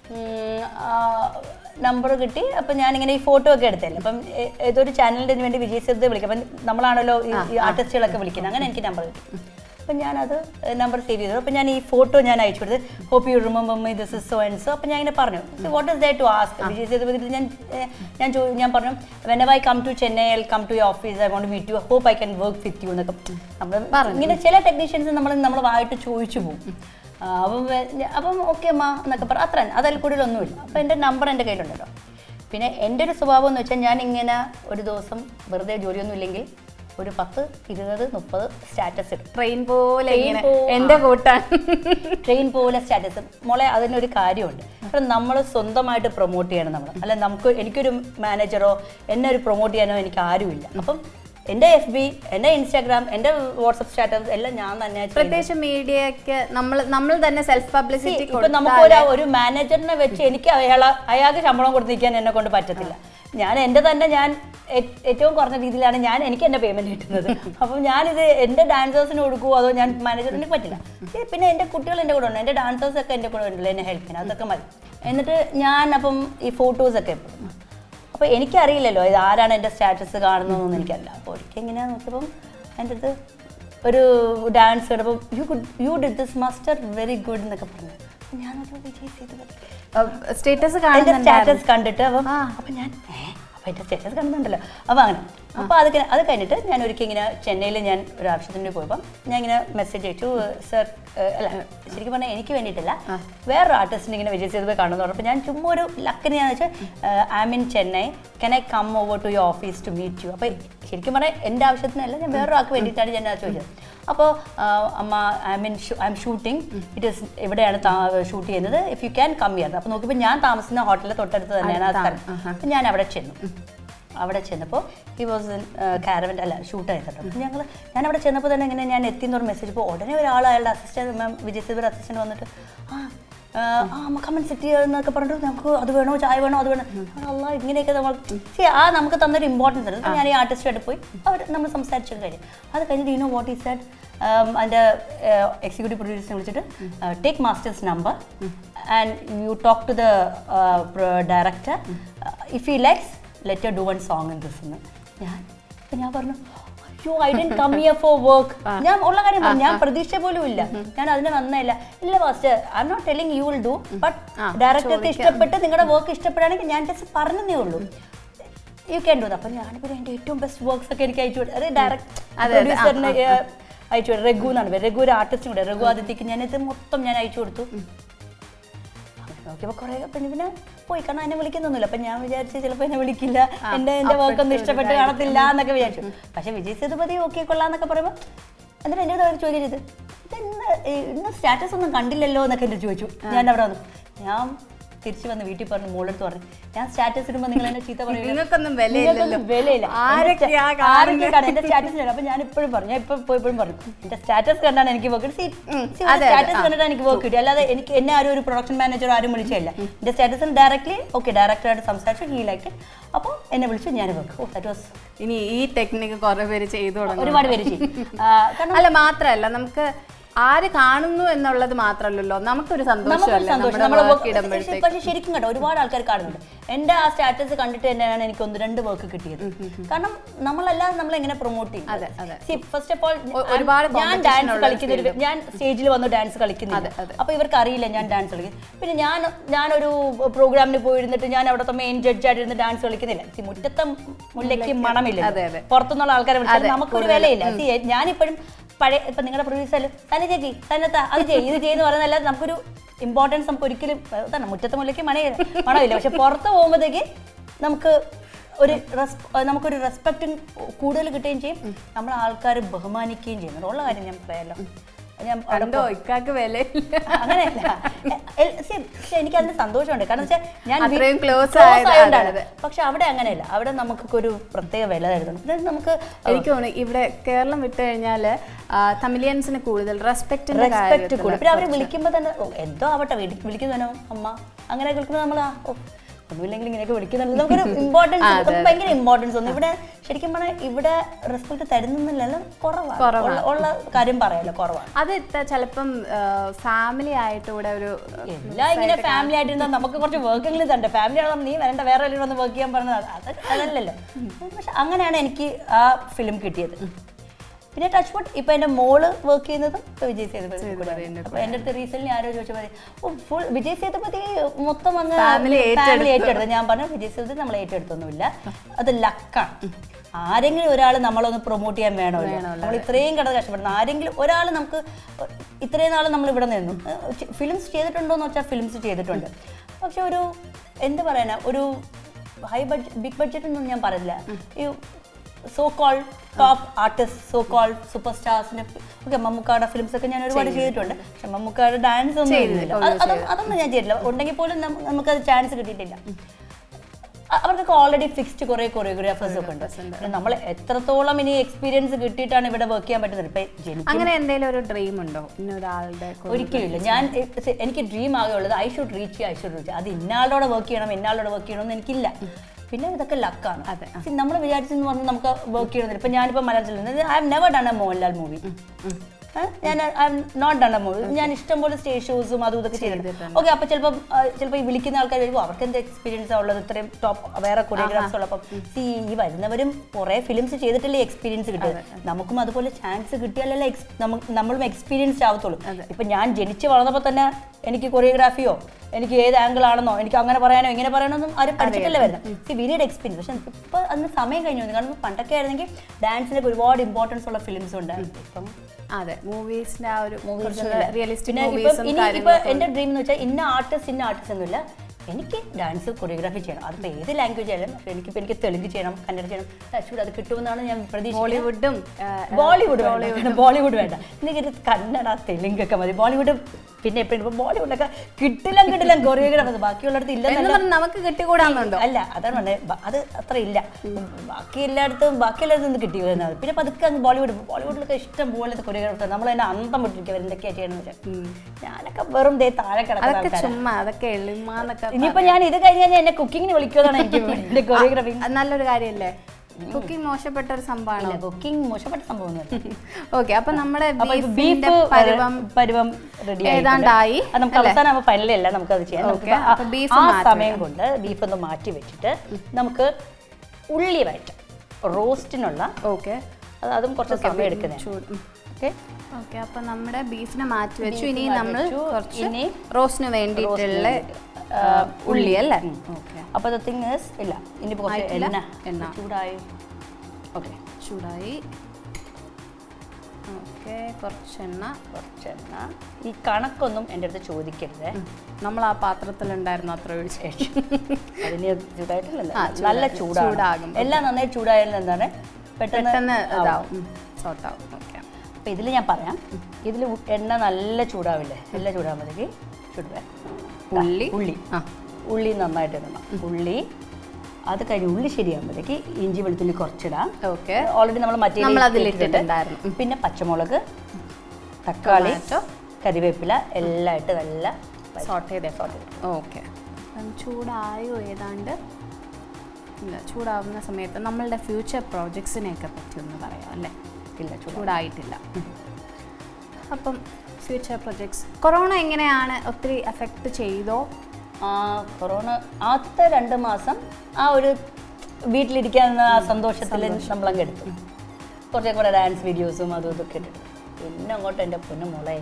number കിട്ടി. അപ്പം ഞാനിങ്ങനെ ഈ ഫോട്ടോ ഒക്കെ എടുത്തല്ലേ. അപ്പം ഏതൊരു ചാനലിന് വേണ്ടി വിജയ് സേതുപതി വിളിക്കും. അപ്പം നമ്മളാണല്ലോ ഈ ആർട്ടിസ്റ്റുകളൊക്കെ വിളിക്കുന്നത്. അങ്ങനെ എനിക്ക് നമ്പർ കിട്ടി. അപ്പം ഞാനത് നമ്പർ സേവ് ചെയ്തു. അപ്പം ഞാൻ ഈ ഫോട്ടോ ഞാൻ അയച്ചു കൊടുത്ത് hope you remember me this is so and so. അപ്പം ഞാൻ ഇങ്ങനെ പറഞ്ഞു what is that to ask Vijay Sethupathi. ഞാൻ ഞാൻ ഞാൻ പറഞ്ഞു when I come to Chennai I come to your office I want to meet you hope I can work with you എന്നൊക്കെ നമ്മൾ ഇങ്ങനെ ചില ടെക്നീഷ്യൻസ് നമ്മൾ നമ്മളായിട്ട് ചോദിച്ചു പോകും. അപ്പം അപ്പം ഓക്കെ അമ്മ എന്നൊക്കെ പറ അത്ര അതിൽ കൂടുതലൊന്നുമില്ല. അപ്പം എൻ്റെ നമ്പർ എൻ്റെ കയ്യിലുണ്ടല്ലോ. പിന്നെ എൻ്റെ ഒരു സ്വഭാവം എന്ന് വെച്ചാൽ ഞാൻ ഇങ്ങനെ ഒരു ദിവസം വെറുതെ ജോലിയൊന്നും ഇല്ലെങ്കിൽ ഒരു പത്ത് ഇരുപത് മുപ്പത് സ്റ്റാറ്റസ് ഇടും. ട്രെയിൻ പോലെ എൻ്റെ കൂട്ടാൻ ട്രെയിൻ പോലെ സ്റ്റാറ്റസ്. മോളെ അതിനൊരു കാര്യമുണ്ട്. അപ്പം നമ്മൾ സ്വന്തമായിട്ട് പ്രൊമോട്ട് ചെയ്യണം നമ്മൾ. അല്ല നമുക്ക് എനിക്കൊരു മാനേജറോ എന്നെ ഒരു പ്രൊമോട്ട് ചെയ്യാനോ എനിക്ക് ആരുമില്ല. അപ്പം എൻ്റെ എഫ് ബി, എൻ്റെ ഇൻസ്റ്റാഗ്രാം, എൻ്റെ വാട്സപ്പ് സ്റ്റാറ്റസ് എല്ലാം ഞാൻ തന്നെ. പ്രത്യേകിച്ച് മീഡിയക്ക് നമ്മൾ നമ്മൾ തന്നെ സെൽഫ് പബ്ലിസിറ്റി. ഇപ്പം നമുക്ക് ഒരു മാനേജറിനെ വെച്ച് എനിക്ക് അയാൾ അയാൾക്ക് ശമ്പളം കൊടുത്തിരിക്കാൻ എന്നെ കൊണ്ട് പറ്റത്തില്ല. ഞാൻ എൻ്റെ തന്നെ ഞാൻ ഏറ്റവും കുറഞ്ഞ രീതിയിലാണ് ഞാൻ എനിക്ക് എൻ്റെ പേയ്മെൻറ്റ് കിട്ടുന്നത്. അപ്പം ഞാനിത് എൻ്റെ ഡാൻസേഴ്സിന് കൊടുക്കുമോ അതോ ഞാൻ മാനേജറിന് പറ്റില്ല. പിന്നെ എൻ്റെ കുട്ടികൾ എൻ്റെ കൂടെ ഉണ്ട്, എൻ്റെ ഡാൻസേഴ്സൊക്കെ എൻ്റെ കൂടെ ഉണ്ടല്ലോ എന്നെ ഹെൽപ്പ് ചെയ്യാൻ, അതൊക്കെ മതി. എന്നിട്ട് ഞാൻ അപ്പം ഈ ഫോട്ടോസൊക്കെ അപ്പോൾ എനിക്കറിയില്ലല്ലോ ഇത് ആരാണ് എൻ്റെ സ്റ്റാറ്റസ് കാണുന്നതെന്നൊന്നും എനിക്കറിയില്ല. അപ്പോൾ ഒരിക്കൽ എങ്ങനെയാന്ന് നോക്കിയപ്പം എൻ്റെ അടുത്ത് ഒരു ഡാൻസ് കിടപ്പം you good you did this master very good എന്നൊക്കെ പറഞ്ഞു. ഞാൻ വിജയ് സേതുപതി സ്റ്റാറ്റസ് സ്റ്റാറ്റസ് കണ്ടിട്ട് അപ്പം അപ്പം ഞാൻ അപ്പോൾ എൻ്റെ സ്റ്റാറ്റസ് കാണുന്നുണ്ടല്ലോ. അപ്പോൾ അങ്ങനെ അപ്പോൾ അത് അത് കഴിഞ്ഞിട്ട് ഞാൻ ഒരിക്കൽ ഇങ്ങനെ ചെന്നൈയിൽ ഞാൻ ഒരു ആവശ്യത്തിന് പോയപ്പോൾ ഞാൻ ഇങ്ങനെ മെസ്സേജ് അയച്ചു സർ. അല്ല ശരിക്കും പറഞ്ഞാൽ എനിക്ക് വേണ്ടിയിട്ടില്ല, വേറൊരു ആർട്ടിസ്റ്റിന് ഇങ്ങനെ വിജയ് സേതുപതി കാണുന്നു പറഞ്ഞപ്പോൾ ഞാൻ ചുമ്മാ ഒരു ലക്കിന് ഞാൻ വെച്ചാൽ I mean Chennai can I come over to your office to meet you. അപ്പോൾ ശരിക്കും പറഞ്ഞാൽ എൻ്റെ ആവശ്യത്തിനല്ല, ഞാൻ വേറൊരാൾക്ക് വേണ്ടിയിട്ടാണ് ഞാൻ ചോദിച്ചത്. അപ്പോൾ അമ്മ I mean I'm shooting it is ഇവിടെയാണ് ഷൂട്ട് ചെയ്യുന്നത്, if you can come here. അപ്പോൾ നോക്കിയപ്പോൾ ഞാൻ താമസിക്കുന്ന ഹോട്ടലിൽ തൊട്ടടുത്ത് തന്നെയാണ് ആ സ്ഥലം. അപ്പം ഞാൻ അവിടെ ചെന്നു. അവിടെ ചെന്നപ്പോൾ ഹി വാസ് ഇൻ കാരവൻ അല്ല ഷൂട്ട് ആയിട്ടുണ്ട്. അപ്പം ഞങ്ങൾ ഞാൻ അവിടെ ചെന്നപ്പോൾ തന്നെ ഇങ്ങനെ ഞാൻ എത്തിയെന്ന് പറഞ്ഞ മെസ്സേജ് ഇപ്പോൾ ഉടനെ ഒരാൾ അയാളുടെ assistant ma'am Vijay Sethupathi assistant വന്നിട്ട് ആ ആ കമൻ സെറ്റ് എന്നൊക്കെ പറഞ്ഞിട്ട് നമുക്ക് അത് വേണോ ചായ വേണോ അത് വേണം അല്ല ഇങ്ങനെയൊക്കെ നമ്മൾ ആ നമുക്ക് തന്നൊരു ഇമ്പോർട്ടൻസ് ഉണ്ട്. ഞാൻ ഈ ആർട്ടിസ്റ്റായിട്ട് പോയി അവർ നമ്മൾ സംസാരിച്ചൊക്കെ കഴിഞ്ഞു. അത് കഴിഞ്ഞിട്ട് you know what is that അതിൻ്റെ എക്സിക്യൂട്ടീവ് പ്രൊഡ്യൂസറിനെ വിളിച്ചിട്ട് take masters number and you talk to the director if he likes let do one song in this എന്ന്. ഞാൻ അപ്പം ഞാൻ പറഞ്ഞു അയ്യോ I didn't come here for work. ഞാൻ ഉള്ള കാര്യം പറഞ്ഞു, ഞാൻ പ്രതീക്ഷ പോലും ഇല്ല, ഞാൻ അതിന് വന്നതല്ല. ഇല്ല master I'm not telling you will do, but ഡയറക്ടർക്ക് ഇഷ്ടപ്പെട്ട് നിങ്ങളുടെ വർക്ക് ഇഷ്ടപ്പെടുകയാണെങ്കിൽ ഞാൻ ജസ്റ്റ് പറഞ്ഞതേ ഉള്ളൂ യു ക്യാൻ ഡു. അപ്പം ഞാനിപ്പോൾ എൻ്റെ ഏറ്റവും ബെസ്റ്റ് വർക്ക്സ് ഒക്കെ എനിക്ക് അയച്ചു കൊടുത്തു. അത് ഡയറക്ട് പ്രൊഡ്യൂസറിന് അയച്ചു കൊടുത്തു. രഘു എന്നാണ്, രഘു ഒരു ആർട്ടിസ്റ്റും കൂടെ, രഘു ആദിത്യക്ക് ഞാനിത് മൊത്തം ഞാൻ അയച്ചു കൊടുത്തു. നോക്കിയപ്പോൾ കുറേ പിന്നെ പിന്നെ പോയി, കാരണം എന്നെ വിളിക്കുന്നൊന്നുമില്ല. അപ്പം ഞാൻ വിചാരിച്ചു ചിലപ്പോൾ എന്നെ വിളിക്കില്ല, എൻ്റെ എൻ്റെ വർക്കൊന്നും ഇഷ്ടപ്പെട്ട് കാണത്തില്ല എന്നൊക്കെ വിചാരിച്ചു. പക്ഷേ വിജയ് സേതുപതി ഓക്കെ കൊള്ളാന്നൊക്കെ പറയുമ്പോൾ എന്നിട്ട് എൻ്റെ അവർ ചോദിക്കരുത് ഇതെന്ന് ഇന്ന് സ്റ്റാറ്റസ് ഒന്നും കണ്ടില്ലല്ലോ എന്നൊക്കെ എൻ്റെ ചോദിച്ചു. ഞാൻ അവിടെ വന്നു, ഞാൻ തിരിച്ചു വന്ന് വീട്ടിൽ പറഞ്ഞു മോളെടുത്ത് പറഞ്ഞു ഞാൻ സ്റ്റാറ്റസ് ഇടുമ്പോൾ നിങ്ങൾ എന്നെ ചീത്ത പറയും, നിങ്ങൾക്കൊന്നും വിലയില്ല വിലയില്ല എൻ്റെ സ്റ്റാറ്റസ് ഇല്ല. അപ്പം ഞാൻ ഇപ്പോഴും പറഞ്ഞു, ഞാൻ ഇപ്പം ഇപ്പോഴും പറഞ്ഞു എൻ്റെ സ്റ്റാറ്റസ് കണ്ടാണ് എനിക്ക് വർക്ക് സ്റ്റാറ്റസ് കണ്ടിട്ടാണ് എനിക്ക് വർക്ക് കിട്ടി, അല്ലാതെ എനിക്ക് എന്നെ ആരും ഒരു പ്രൊഡക്ഷൻ മാനേജർ ആരും വിളിച്ചില്ല. എൻ്റെ സ്റ്റാറ്റസിൽ ഡയറക്റ്റ്ലി ഓക്കെ ഡയറക്ടറായിട്ട് സംസാരിച്ചു, ഹീ ലൈക്ക് അപ്പോൾ എന്നെ വിളിച്ചു, ഞാൻ വർക്ക്. ഓ ദാറ്റ് വാസ് ഇനി ഈ ടെക്നിക്ക് കുറേ പേര് ചെയ്തു തുടങ്ങും, ഒരുപാട് പേര് ചെയ്യും. അല്ല മാത്രമല്ല നമുക്ക് ആര് കാണുന്നു എന്നുള്ളത് മാത്രമല്ലല്ലോ നമുക്കൊരു സന്തോഷമല്ലേ. പക്ഷെ ശരിക്കും കേട്ടോ ഒരുപാട് ആൾക്കാർ കാണുന്നുണ്ട്. എന്റെ ആ സ്റ്റാറ്റസ് കണ്ടിട്ട് തന്നെയാണ് എനിക്ക് ഒന്ന് രണ്ട് വർക്ക് കിട്ടിയത്. കാരണം നമ്മളല്ലാതെ നമ്മൾ എങ്ങനെ പ്രൊമോട്ട് ചെയ്യും? ഫസ്റ്റ് ഓഫ് ഓൾ ഒരുപാട് ഞാൻ ഡാൻസ് കളിക്കുന്ന ഞാൻ സ്റ്റേജിൽ വന്ന് ഡാൻസ് കളിക്കുന്നില്ല. അപ്പൊ ഇവർക്ക് അറിയില്ല ഞാൻ ഡാൻസ് കളിക്കും. പിന്നെ ഞാൻ ഞാനൊരു പ്രോഗ്രാമിന് പോയിരുന്നിട്ട് ഞാൻ അവിടുത്തെ മെയിൻ ജഡ്ജായിട്ടിരുന്ന് ഡാൻസ് കളിക്കുന്നില്ല. മുറ്റത്തെ മുല്ലയ്ക്ക് മണമില്ല. പുറത്തുനിന്നുള്ള ആൾക്കാരെ വിളിച്ചാൽ നമുക്കൊരു വിലയില്ല. ഞാനിപ്പോഴും പഴയ ഇപ്പൊ നിങ്ങളുടെ പ്രൊഡ്യൂസർ തന്നെ ചേച്ചി തന്നെത്താ അത് ചെയ്യും ഇത് ചെയ്യുന്ന പറയുന്നതല്ലാതെ നമുക്കൊരു ഇമ്പോർട്ടൻസ് നമുക്ക് ഒരിക്കലും തന്നെ മുറ്റത്തെ മുല്ലയ്ക്ക് മണയില്ല മണമില്ല. പക്ഷെ പുറത്ത് പോകുമ്പോഴത്തേക്ക് നമുക്ക് ഒരു നമുക്കൊരു റെസ്പെക്റ്റും കൂടുതൽ കിട്ടുകയും ചെയ്യും. നമ്മളെ ആൾക്കാർ ബഹുമാനിക്കുകയും ചെയ്യുന്നുണ്ട്. ഉള്ള കാര്യം ഞാൻ പറയാമല്ലോ. അങ്ങനെയല്ല, എനിക്ക് അതിന് സന്തോഷമുണ്ട്. കാരണം വെച്ചാൽ ഞാൻ ക്ലോസ് ആയതുകൊണ്ടാണ്. പക്ഷെ അവിടെ അങ്ങനെയല്ല. അവിടെ നമുക്കൊരു പ്രത്യേക വില തരുന്നുണ്ട്. നമുക്ക് എനിക്ക് തോന്നുന്നു ഇവിടെ കേരളം വിട്ടു കഴിഞ്ഞാൽ തമിലിയൻസിന് കൂടുതൽ റെസ്പെക്ട് റെസ്പെക്ട് കൂടുതൽ. പിന്നെ അവരെ വിളിക്കുമ്പോൾ തന്നെ എന്തോ ആവട്ടെ വിളിക്കുന്നവനോ അമ്മ അങ്ങനെ വിളിക്കുമ്പോൾ നമ്മൾ ഒന്നുമില്ലെങ്കിൽ ഇങ്ങനെയൊക്കെ വിളിക്കുന്നുണ്ട്. നമുക്കൊരു ഇമ്പോർട്ടൻസ് ഭയങ്കര ഇമ്പോർട്ടൻസ് ഒന്നും ഇവിടെ ശരിക്കും പറഞ്ഞാൽ ഇവിടെ റെസ്പെക്ട് തരുന്നില്ലല്ലോ. കുറവാണ് ഉള്ള കാര്യം പറയാലോ, കുറവാണ്. അത് ചിലപ്പം ഫാമിലി ആയിട്ട് ഇവിടെ ഒരു എല്ലാം ഇങ്ങനെ ഫാമിലി ആയിട്ട് നമുക്ക് കുറച്ച് വർക്കെങ്കിലും തരണ്ടേ. ഫാമിലി ആണോ നീ വരണ്ട വേറെ വല്ലതും ഒന്ന് വർക്ക് ചെയ്യാൻ പറഞ്ഞത് അത് അതല്ലല്ലോ. പക്ഷെ അങ്ങനെയാണ് എനിക്ക് ആ ഫിലിം കിട്ടിയത്. പിന്നെ ടച്ച് വുഡ് ഇപ്പൊ എന്റെ മോള് വർക്ക് ചെയ്യുന്നതും വിജയ് സേതുപതി. അപ്പൊ എന്റെ അടുത്ത് റീസെന്റ് ആരോ ചോദിച്ചാൽ ഫുൾ വിജയ് സേതുപതി മൊത്തം അങ്ങ് ഫാമിലി ഏറ്റെടുത്തത്. ഞാൻ പറഞ്ഞു വിജയ് സേതുപതി നമ്മൾ ഏറ്റെടുത്തൊന്നുമില്ല, അത് ലക്കാണ്. ആരെങ്കിലും ഒരാൾ നമ്മളൊന്ന് പ്രൊമോട്ട് ചെയ്യാൻ വേണമല്ലോ. നമ്മൾ ഇത്രയും കടന്ന് കഷ്ടപ്പെടുന്ന ആരെങ്കിലും ഒരാൾ നമുക്ക് ഇത്രയും നാൾ നമ്മൾ ഇവിടെ നിന്നു ഫിലിംസ് ചെയ്തിട്ടുണ്ടോ എന്ന് വെച്ചാൽ ഫിലിംസ് ചെയ്തിട്ടുണ്ട്. പക്ഷെ ഒരു എന്ത് പറയാനാ ഒരു ഹൈ ബഡ്ജറ്റ് ബിഗ് ബഡ്ജറ്റ് ഒന്നും ഞാൻ പറയില്ല. ഈ so called top artist so called super സ്റ്റാർസിന്റെ ഓക്കെ മമ്മൂക്കായുടെ ഫിലിംസ് ഒക്കെ ഞാൻ ഒരുപാട് ചെയ്തിട്ടുണ്ട്. പക്ഷെ മമ്മൂക്കായുടെ ഡാൻസ് ഒന്നും ചെയ്തില്ല. അതൊന്നും ഞാൻ ചെയ്തില്ല. ഉണ്ടെങ്കിൽ പോലും നമുക്കത് ചാൻസ് കിട്ടിയിട്ടില്ല. അവർക്കൊക്കെ ഓൾറെഡി ഫിക്സ്ഡ് കുറെ കൊറിയോഗ്രാഫേഴ്സ് ഒക്കെ ഉണ്ട്. നമ്മൾ എത്രത്തോളം ഇനി എക്സ്പീരിയൻസ് കിട്ടിയിട്ടാണ് ഇവിടെ വർക്ക് ചെയ്യാൻ പറ്റുന്നത്. ഇപ്പൊ അങ്ങനെ എന്തെങ്കിലും ഒരു ഡ്രീം ഉണ്ടോ ഇന്നൊരാളുടെ? ഒരിക്കലും ഇല്ല. ഞാൻ എനിക്ക് ഡ്രീം ആകെ ഉള്ളത് I should reach I should reach അത് ഇന്നാളോടെ വർക്ക് ചെയ്യണം ഇന്നാളോടെ വർക്ക് ചെയ്യണമെന്ന് എനിക്കില്ല. പിന്നെ ഇതൊക്കെ ലക്കാണ്. നമ്മൾ വിചാരിച്ചെന്ന് പറഞ്ഞാൽ നമുക്ക് വർക്ക് ചെയ്യണമെന്നില്ല. ഇപ്പൊ ഞാനിപ്പോ മലയാളത്തിൽ I have never done a Mohanlal movie. ഞാൻ I'm not done a movie. ഞാൻ ഇഷ്ടംപോലെ സ്റ്റേജ് ഷോസും അതും ഇതൊക്കെ ചെയ്തിട്ടുണ്ട്. ഓക്കെ, അപ്പൊ ചിലപ്പോൾ ചിലപ്പോൾ ഈ വിളിക്കുന്ന ആൾക്കാർ വരുമ്പോൾ അവർക്ക് എന്ത് എക്സ്പീരിയൻസ് ഉള്ളത് ഇത്രയും ടോപ്പ് വേറെ കൊറിയോഗ്രാഫ്സ് ഉള്ളപ്പം ഈ ഈ വരുന്നവരും കുറെ ഫിലിംസ് ചെയ്തിട്ടല്ലേ എക്സ്പീരിയൻസ് കിട്ടിയത്. നമുക്കും അതുപോലെ ചാൻസ് കിട്ടിയാലല്ലേ നമ്മളും എക്സ്പീരിയൻസ്ഡ് ആവത്തുള്ളൂ. ഇപ്പൊ ഞാൻ ജനിച്ച് വളർന്നപ്പോൾ തന്നെ എനിക്ക് കൊറിയോഗ്രാഫിയോ എനിക്ക് ഏത് ആംഗിൾ ആണെന്നോ എനിക്ക് അങ്ങനെ പറയാനോ ഇങ്ങനെ പറയാനോ ഒന്നും ആരും പഠിച്ചിട്ടല്ലേ വരുന്നത്. We need experience. പക്ഷെ ഇപ്പൊ അതിന് സമയം കഴിഞ്ഞു വന്നു. കാരണം പണ്ടൊക്കെ ആയിരുന്നെങ്കിൽ ഡാൻസിനൊക്കെ ഒരുപാട് ഇമ്പോർട്ടൻസ് ഉള്ള ഫിലിംസ് ഉണ്ടായിരുന്നു. ഇപ്പം അതെ മൂവീസിന്റെ ആ ഒരു പിന്നെ ഇപ്പൊ എന്റെ ഡ്രീം എന്ന് വെച്ചാൽ ഇന്ന ആർട്ടിസ്റ്റ് ഇന്ന ആർട്ടിസ്റ്റ് ഒന്നുമില്ല. എനിക്ക് ഡാൻസ് കൊറിയോഗ്രാഫി ചെയ്യണം. അതിപ്പോൾ ഏത് ലാംഗ്വേജ് ആയാലും. പക്ഷെ എനിക്കിപ്പോൾ എനിക്ക് തെലുങ്ക് ചെയ്യണം, കന്നഡ ചെയ്യണം, ടച്ച് അത് കിട്ടുമെന്നാണ് ഞാൻ പ്രതീക്ഷിക്കുന്നത്. ബോളിവുഡും ബോളിവുഡ് ബോളിവുഡ് വേണ്ട. എനിക്ക് കന്നഡ തെലുങ്കൊക്കെ മതി. ബോളിവുഡ് പിന്നെ എപ്പോഴും ബോളിവുഡൊക്കെ കിട്ടില്ല കിട്ടില്ല കൊറിയോഗ്രാഫർ ബാക്കിയുള്ളിടത്ത് ഇല്ലെന്നല്ല നമുക്ക് കിട്ടിക്കൂടാന്നുണ്ടോ? അല്ല അതാണ് പറഞ്ഞത്. അത് അത്ര ഇല്ല. ബാക്കി എല്ലായിടത്തും ബാക്കി എല്ലായിടത്തും നിന്ന് കിട്ടി വരുന്നത്. പിന്നെ പതുക്കെ ബോളിവുഡ് ബോളിവുഡിലൊക്കെ ഇഷ്ടം പോലെ കൊറിയോഗ്രാഫർ നമ്മൾ തന്നെ അന്തം വിട്ടിരിക്കുക എന്തൊക്കെയാ ചെയ്യണമെന്ന് വെച്ചാൽ. ഞാനൊക്കെ വെറും ദേ താഴെ കിടക്കുന്ന ചുമ്മാ അതൊക്കെ എളിമാന്നൊക്കെ. ഇനിയിപ്പോ ഞാൻ ഇത് കഴിഞ്ഞാൽ എന്നെ കുക്കിങ്ങിന് വിളിക്കുമെന്നാണ് എനിക്ക് കൊറിയോഗ്രാഫി. നല്ലൊരു കാര്യമല്ലേ? കുക്കിംഗ് മോശപ്പെട്ട ഒരു സംഭവമാണ്. കുക്കിംഗ് മോശപ്പെട്ട സംഭവം. ഓക്കെ, അപ്പൊ നമ്മുടെ ബീഫ് പരുവം റെഡി ഏതാണ്ടായി. നമുക്ക് അവസാനം ഫൈനലി അല്ല നമുക്ക് അത് ചെയ്യാം. ആ സമയം കൊണ്ട് ബീഫ് ഒന്ന് മാറ്റി വെച്ചിട്ട് നമുക്ക് ഉള്ളി വഴറ്റാം റോസ്റ്റിനുള്ള. ഓക്കെ, അതും കുറച്ച് സമയം എടുക്കുന്നത്. ഓക്കെ ഓക്കെ അപ്പൊ നമ്മുടെ ബീഫിനെ മാറ്റി വെച്ചു. ഇനി നമ്മൾ ഇനി റോസ്റ്റിന് വേണ്ടിയിട്ടുള്ള ഉള്ളി അല്ലേ? ഓക്കെ, അപ്പോൾ ദ തിങ് ഈസ് ഇല്ല ഇനി കുറച്ച് എണ്ണ എണ്ണ ചൂടായി. ഓക്കെ ചൂടായി. ഓക്കെ, കുറച്ച് എണ്ണ കുറച്ച് എണ്ണ. ഈ കണക്കൊന്നും എൻ്റെ അടുത്ത് ചോദിക്കരുത്. നമ്മൾ ആ പാത്രത്തിലുണ്ടായിരുന്നു അത്ര ഒഴിച്ച് അതിന് ചൂടായിട്ടില്ലല്ലോ. നല്ല ചൂടാകും. എല്ലാം നന്നായി ചൂടായാലും എന്താണ് പെട്ടെന്ന് ഇതാവും സോട്ടാവും. ഓക്കെ, അപ്പോൾ ഇതിൽ ഞാൻ പറയാം. ഇതിൽ എണ്ണ നല്ല ചൂടാവില്ലേ? നല്ല ചൂടാകുമ്പോഴത്തേക്ക് ചൂടുവേ ഉള്ളി ഉള്ളി ആ ഉള്ളി നന്നായിട്ട് ഇടണം. ഉള്ളി അത് കഴിഞ്ഞ് ഉള്ളി ശരിയാകുമ്പോഴേക്ക് ഇഞ്ചി വെളുത്തുള്ളി കുറച്ചിടാം. ഓക്കെ, ഓൾറെഡി നമ്മൾ മറ്റേ അതിലിട്ടിട്ടുണ്ടായിരുന്നു. പിന്നെ പച്ചമുളക്, തക്കാളി, കറിവേപ്പില എല്ലാം ഇട്ട് നല്ല സോട്ട് ചെയ്തേ സോട്ട് ചെയ്ത്. ഓക്കെ, ചൂടായോ ഏതാണ്ട്? ഇല്ല, ചൂടാവുന്ന സമയത്ത് നമ്മളുടെ ഫ്യൂച്ചർ പ്രോജക്ട്സിനെയൊക്കെ പറ്റി ഒന്ന് പറയാം അല്ലേ? ഇല്ല, ചൂടായിട്ടില്ല. അപ്പം ഫ്യൂച്ചർ പ്രൊജക്ട്സ്? കൊറോണ എങ്ങനെയാണ് ഒത്തിരി എഫക്റ്റ് ചെയ്തോ? കൊറോണ ആദ്യത്തെ രണ്ട് മാസം ആ ഒരു വീട്ടിലിരിക്കാവുന്ന ആ സന്തോഷത്തിൽ നമ്മളങ്ങ് എടുത്തു. കുറച്ചൊക്കെ കൂടെ ഡാൻസ് വീഡിയോസും അതും ഇതൊക്കെ ഇട്ടിട്ട് പിന്നെ അങ്ങോട്ട് എൻ്റെ പൊന്നു മോളെ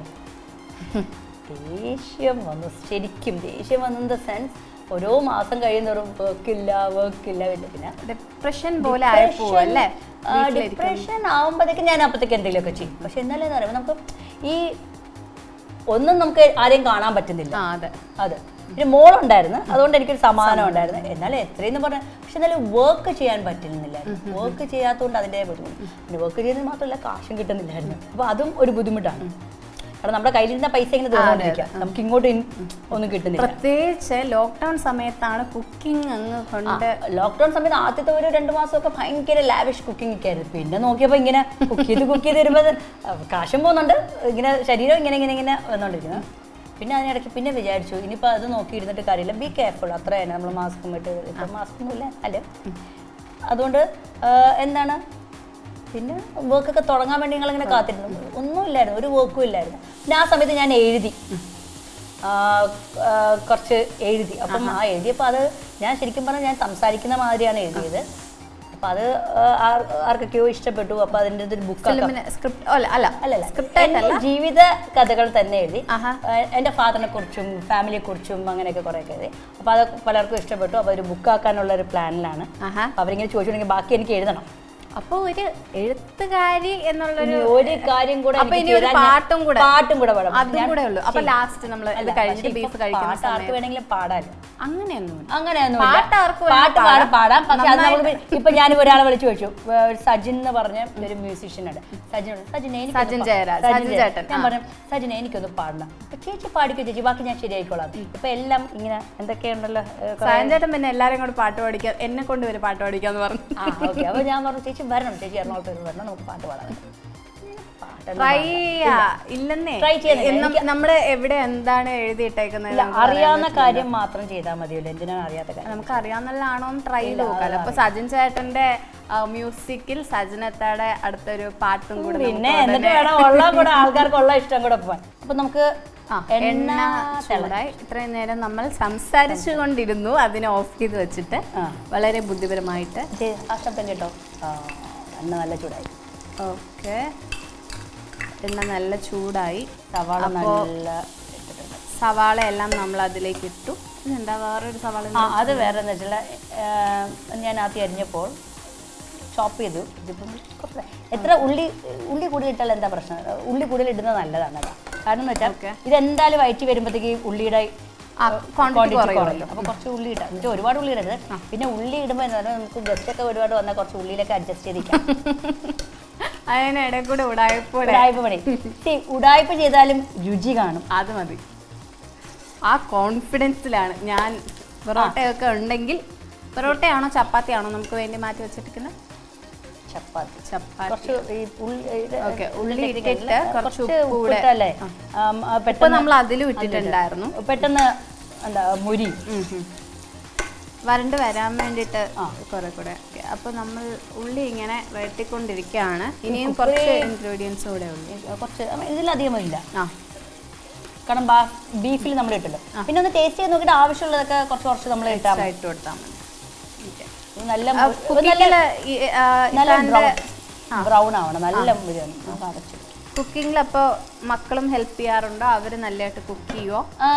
ദേഷ്യം വന്നു. ശരിക്കും ദേഷ്യം വന്ന സെൻസ് ഓരോ മാസം കഴിയുന്നവരും വർക്കില്ല വർക്കില്ല പിന്നെ ഡിപ്രഷൻ പോലെ ആയപ്പോല്ലേ. ഡിപ്രഷൻ ആവുമ്പോഴത്തേക്കും ഞാൻ അപ്പോഴത്തേക്ക് എന്തെങ്കിലുമൊക്കെ ചെയ്യും. പക്ഷെ എന്നാലും എന്ന് പറയുമ്പോൾ നമുക്ക് ഈ ഒന്നും നമുക്ക് ആരെയും കാണാൻ പറ്റുന്നില്ല. അതെ അതെ പിന്നെ മോളുണ്ടായിരുന്നു, അതുകൊണ്ട് എനിക്കൊരു സമാധാനം ഉണ്ടായിരുന്നു. എന്നാലും എത്രയെന്ന് പറഞ്ഞാൽ പക്ഷെ എന്നാലും വർക്ക് ചെയ്യാൻ പറ്റുന്നില്ല. വർക്ക് ചെയ്യാത്തതുകൊണ്ട് അതിൻ്റെ ബുദ്ധിമുട്ട്. പിന്നെ വർക്ക് ചെയ്യുന്നത് മാത്രമല്ല കാശും കിട്ടുന്നില്ലായിരുന്നു. അപ്പോൾ അതും ഒരു ബുദ്ധിമുട്ടാണ്. കാരണം നമ്മുടെ കയ്യിലിരുന്ന പൈസ ഇങ്ങനെ തോന്നിയിരിക്കാം, നമുക്ക് ഇങ്ങോട്ട് ഒന്നും കിട്ടുന്നില്ല. പ്രത്യേകിച്ച് ലോക്ക്ഡൌൺ സമയത്താണ് കുക്കിംഗ് അങ്ങ് കൊണ്ട്. ലോക്ക്ഡൌൺ സമയത്ത് ആദ്യത്തെ ഒരു രണ്ട് മാസമൊക്കെ ഭയങ്കര ലാവിഷ് കുക്കിംഗ് ഒക്കെ ആയിരുന്നു. പിന്നെ നോക്കിയപ്പോൾ ഇങ്ങനെ കുക്ക് ചെയ്ത് കുക്ക് ചെയ്ത് വരുമ്പോൾ കാശും പോകുന്നുണ്ട്, ഇങ്ങനെ ശരീരം ഇങ്ങനെ ഇങ്ങനെ ഇങ്ങനെ വന്നുകൊണ്ടിരിക്കുന്നത്. പിന്നെ അതിനിടയ്ക്ക് പിന്നെ വിചാരിച്ചു ഇനിയിപ്പോൾ അത് നോക്കിയിരുന്നിട്ട് കാര്യമില്ല, ബി കെയർഫുൾ. അത്ര തന്നെ നമ്മൾ മാസ്കും ഇട്ട് ഇപ്പം മാസ്കൊന്നുമില്ല അല്ലേ. അതുകൊണ്ട് എന്താണ് പിന്നെ വർക്കൊക്കെ തുടങ്ങാൻ വേണ്ടി ഞങ്ങളിങ്ങനെ കാത്തിരുന്നു. ഒന്നുമില്ലായിരുന്നു, ഒരു വർക്കും ഇല്ലായിരുന്നു. പിന്നെ ആ സമയത്ത് ഞാൻ എഴുതി, കുറച്ച് എഴുതി. അപ്പം ആ എഴുതിയപ്പോൾ അത് ഞാൻ ശരിക്കും പറഞ്ഞാൽ ഞാൻ സംസാരിക്കുന്ന മാതിരിയാണ് എഴുതിയത്. അപ്പം അത് ആർക്കൊക്കെയോ ഇഷ്ടപ്പെട്ടു. അപ്പം അതിൻ്റെ ഒരു ബുക്ക് അല്ലല്ല ജീവിത കഥകൾ തന്നെ എഴുതി. എൻ്റെ ഫാദറിനെ കുറിച്ചും ഫാമിലിയെ കുറിച്ചും അങ്ങനെയൊക്കെ കുറേയൊക്കെ എഴുതി. അപ്പോൾ അത് പലർക്കും ഇഷ്ടപ്പെട്ടു. അപ്പോൾ ഒരു ബുക്കാക്കാനുള്ള ഒരു പ്ലാനിലാണ്. അവരിങ്ങനെ ചോദിച്ചിട്ടുണ്ടെങ്കിൽ ബാക്കി എനിക്ക് എഴുതണം. അപ്പൊ ഒരു എഴുത്തുകാരി എന്നുള്ളൊരു ഒരു കാര്യം കൂടെ പാട്ടും കൂടെ പാട്ടും കൂടെ അതും കൂടെ ഉള്ളൂ. അപ്പൊ ലാസ്റ്റ് നമ്മൾ ബീഫ് കഴിക്കുന്ന ആർക്ക് വേണമെങ്കിലും പാടാലോ. അങ്ങനെയൊന്നും അങ്ങനെയൊന്നും പാട്ട് പാടാൻ പാടാം. പക്ഷെ അത് നമ്മൾ ഇപ്പൊ ഞാൻ ഒരാളെ വിളിച്ചു ചോദിച്ചു, സജിൻ എന്ന് പറഞ്ഞ ഒരു മ്യൂസീഷ്യനാണ്. സജിൻ സജിൻ എനിക്ക് സജിൻ ജയരാജ് സജിൻ ചേട്ടൻ. ഞാൻ പറഞ്ഞു സജിനെ എനിക്കൊന്ന് പാടണം. ചേച്ചി പാടിക്കോ ചേച്ചി, ബാക്കി ഞാൻ ശരിയായിക്കോളാം. ഇപ്പൊ എല്ലാം ഇങ്ങനെ എന്തൊക്കെയുണ്ടല്ലോ. സജിൻ ചേട്ടൻ പിന്നെ എല്ലാരും കൂടെ പാട്ട് പാടിക്കാം, എന്നെ കൊണ്ട് വരെ പാട്ട് പാടിക്കാന്ന് പറഞ്ഞു. ഓക്കെ അപ്പൊ ഞാൻ പറഞ്ഞു ചേച്ചി വരണം, ചേച്ചി എറണാകുളത്ത് വരണം, നമുക്ക് പാട്ട് പാടാം. നമ്മള് എവിടെ എന്താണ് എഴുതിയിട്ടേക്കുന്നത് അറിയാവുന്ന കാര്യം മാത്രം ചെയ്താൽ മതിയല്ലോ. എന്തിനാണ് അറിയാത്ത കാര്യം? നമുക്ക് അറിയാവുന്നതാണോ ട്രൈ ചെയ്ത് നോക്കാമല്ലോ. അപ്പൊ സജിൻ ചേട്ടന്റെ മ്യൂസിക്കിൽ സജനത്തയുടെ അടുത്തൊരു പാട്ടും കൂടെ പിന്നെ എന്നിട്ട് വേണം ഉള്ള കൂടെ ആൾക്കാർക്കുള്ള ഇഷ്ടം കൂടെ പോവാൻ. അപ്പൊ നമുക്ക് എണ്ണ ചൂടായി. ഇത്രയും നേരം നമ്മൾ സംസാരിച്ചു കൊണ്ടിരുന്നു, അതിനെ ഓഫ് ചെയ്ത് വെച്ചിട്ട് വളരെ ബുദ്ധിപരമായിട്ട്. ആ ശബ്ദം കേട്ടോ, എണ്ണ നല്ല ചൂടായി. ഓക്കെ, എണ്ണ നല്ല ചൂടായി. സവാള നല്ല സവാള എല്ലാം നമ്മൾ അതിലേക്ക് ഇട്ടു. എന്താ വേറൊരു സവാള? അത് വേറെ എന്ന് വെച്ചാൽ ഞാൻ ആദ്യം അരിഞ്ഞപ്പോൾ ചോപ്പ് ചെയ്തു. ഇതിപ്പം എത്ര ഉള്ളി ഉള്ളി കൂടുതൽ ഇട്ടാൽ എന്താ പ്രശ്നം? ഉള്ളി കൂടുതൽ ഇടുന്നത് നല്ലതാണ്. കാരണം എന്ന് വെച്ചാൽ ഇതെന്തായാലും വയറ്റി വരുമ്പോഴത്തേക്ക് ഉള്ളിയുടെ ക്വാണ്ടിറ്റി കുറയുമല്ലോ. അപ്പോൾ കുറച്ച് ഉള്ളി ഇട്ടാൽ എന്നിട്ട് ഒരുപാട് ഉള്ളി ഇടരുത്. പിന്നെ ഉള്ളി ഇടുമ്പോൾ എന്താ നമുക്ക് ഗസ്റ്റൊക്കെ ഒരുപാട് വന്നാൽ കുറച്ച് ഉള്ളിയിലൊക്കെ അഡ്ജസ്റ്റ് ചെയ്തിരിക്കാം. അതിനിടയിൽ കൂടെ ഉടായ്പ ഉടായ്പ പണി ഉടായ്പ ചെയ്താലും രുചി കാണും. അത് മതി. ആ കോൺഫിഡൻസിലാണ് ഞാൻ. പൊറോട്ടയൊക്കെ ഉണ്ടെങ്കിൽ പൊറോട്ടയാണോ ചപ്പാത്തിയാണോ നമുക്ക് വേണ്ടി മാറ്റി വെച്ചിരിക്കുന്നത്? ചപ്പാത്തി. ചപ്പാത്തി ഉള്ളി ഇട്ടിട്ട് കുറച്ച് അല്ലേ പെട്ടെന്ന് നമ്മൾ അതിലും ഇട്ടിട്ടുണ്ടായിരുന്നു. പെട്ടെന്ന് എന്താ മുരി വരണ്ട് വരാൻ വേണ്ടിയിട്ട് കുറെ കൂടെ. അപ്പൊ നമ്മൾ ഉള്ളി ഇങ്ങനെ വഴറ്റിക്കൊണ്ടിരിക്കുകയാണ്. ഇനിയും കുറച്ച് ഇൻഗ്രീഡിയൻസ് കൂടെ ഉള്ളു. കുറച്ച് ഇതിലധികം ഇല്ല, കാരണം ബീഫിൽ നമ്മൾ ഇട്ടല്ലോ. പിന്നെ ഒന്ന് ടേസ്റ്റ് ചെയ്ത് നോക്കിയിട്ട് ആവശ്യമുള്ളതൊക്കെ കുറച്ച് കുറച്ച് നമ്മൾ ഇട്ട് കൊടുത്താൽ മതി. നല്ല ബ്രൗൺ ആവണം, നല്ല കുക്കിങ്ങിൽ. അപ്പോൾ മക്കളും ഹെൽപ്പ് ചെയ്യാറുണ്ടോ? അവര് നല്ലതായിട്ട് കുക്ക് ചെയ്യുമോ?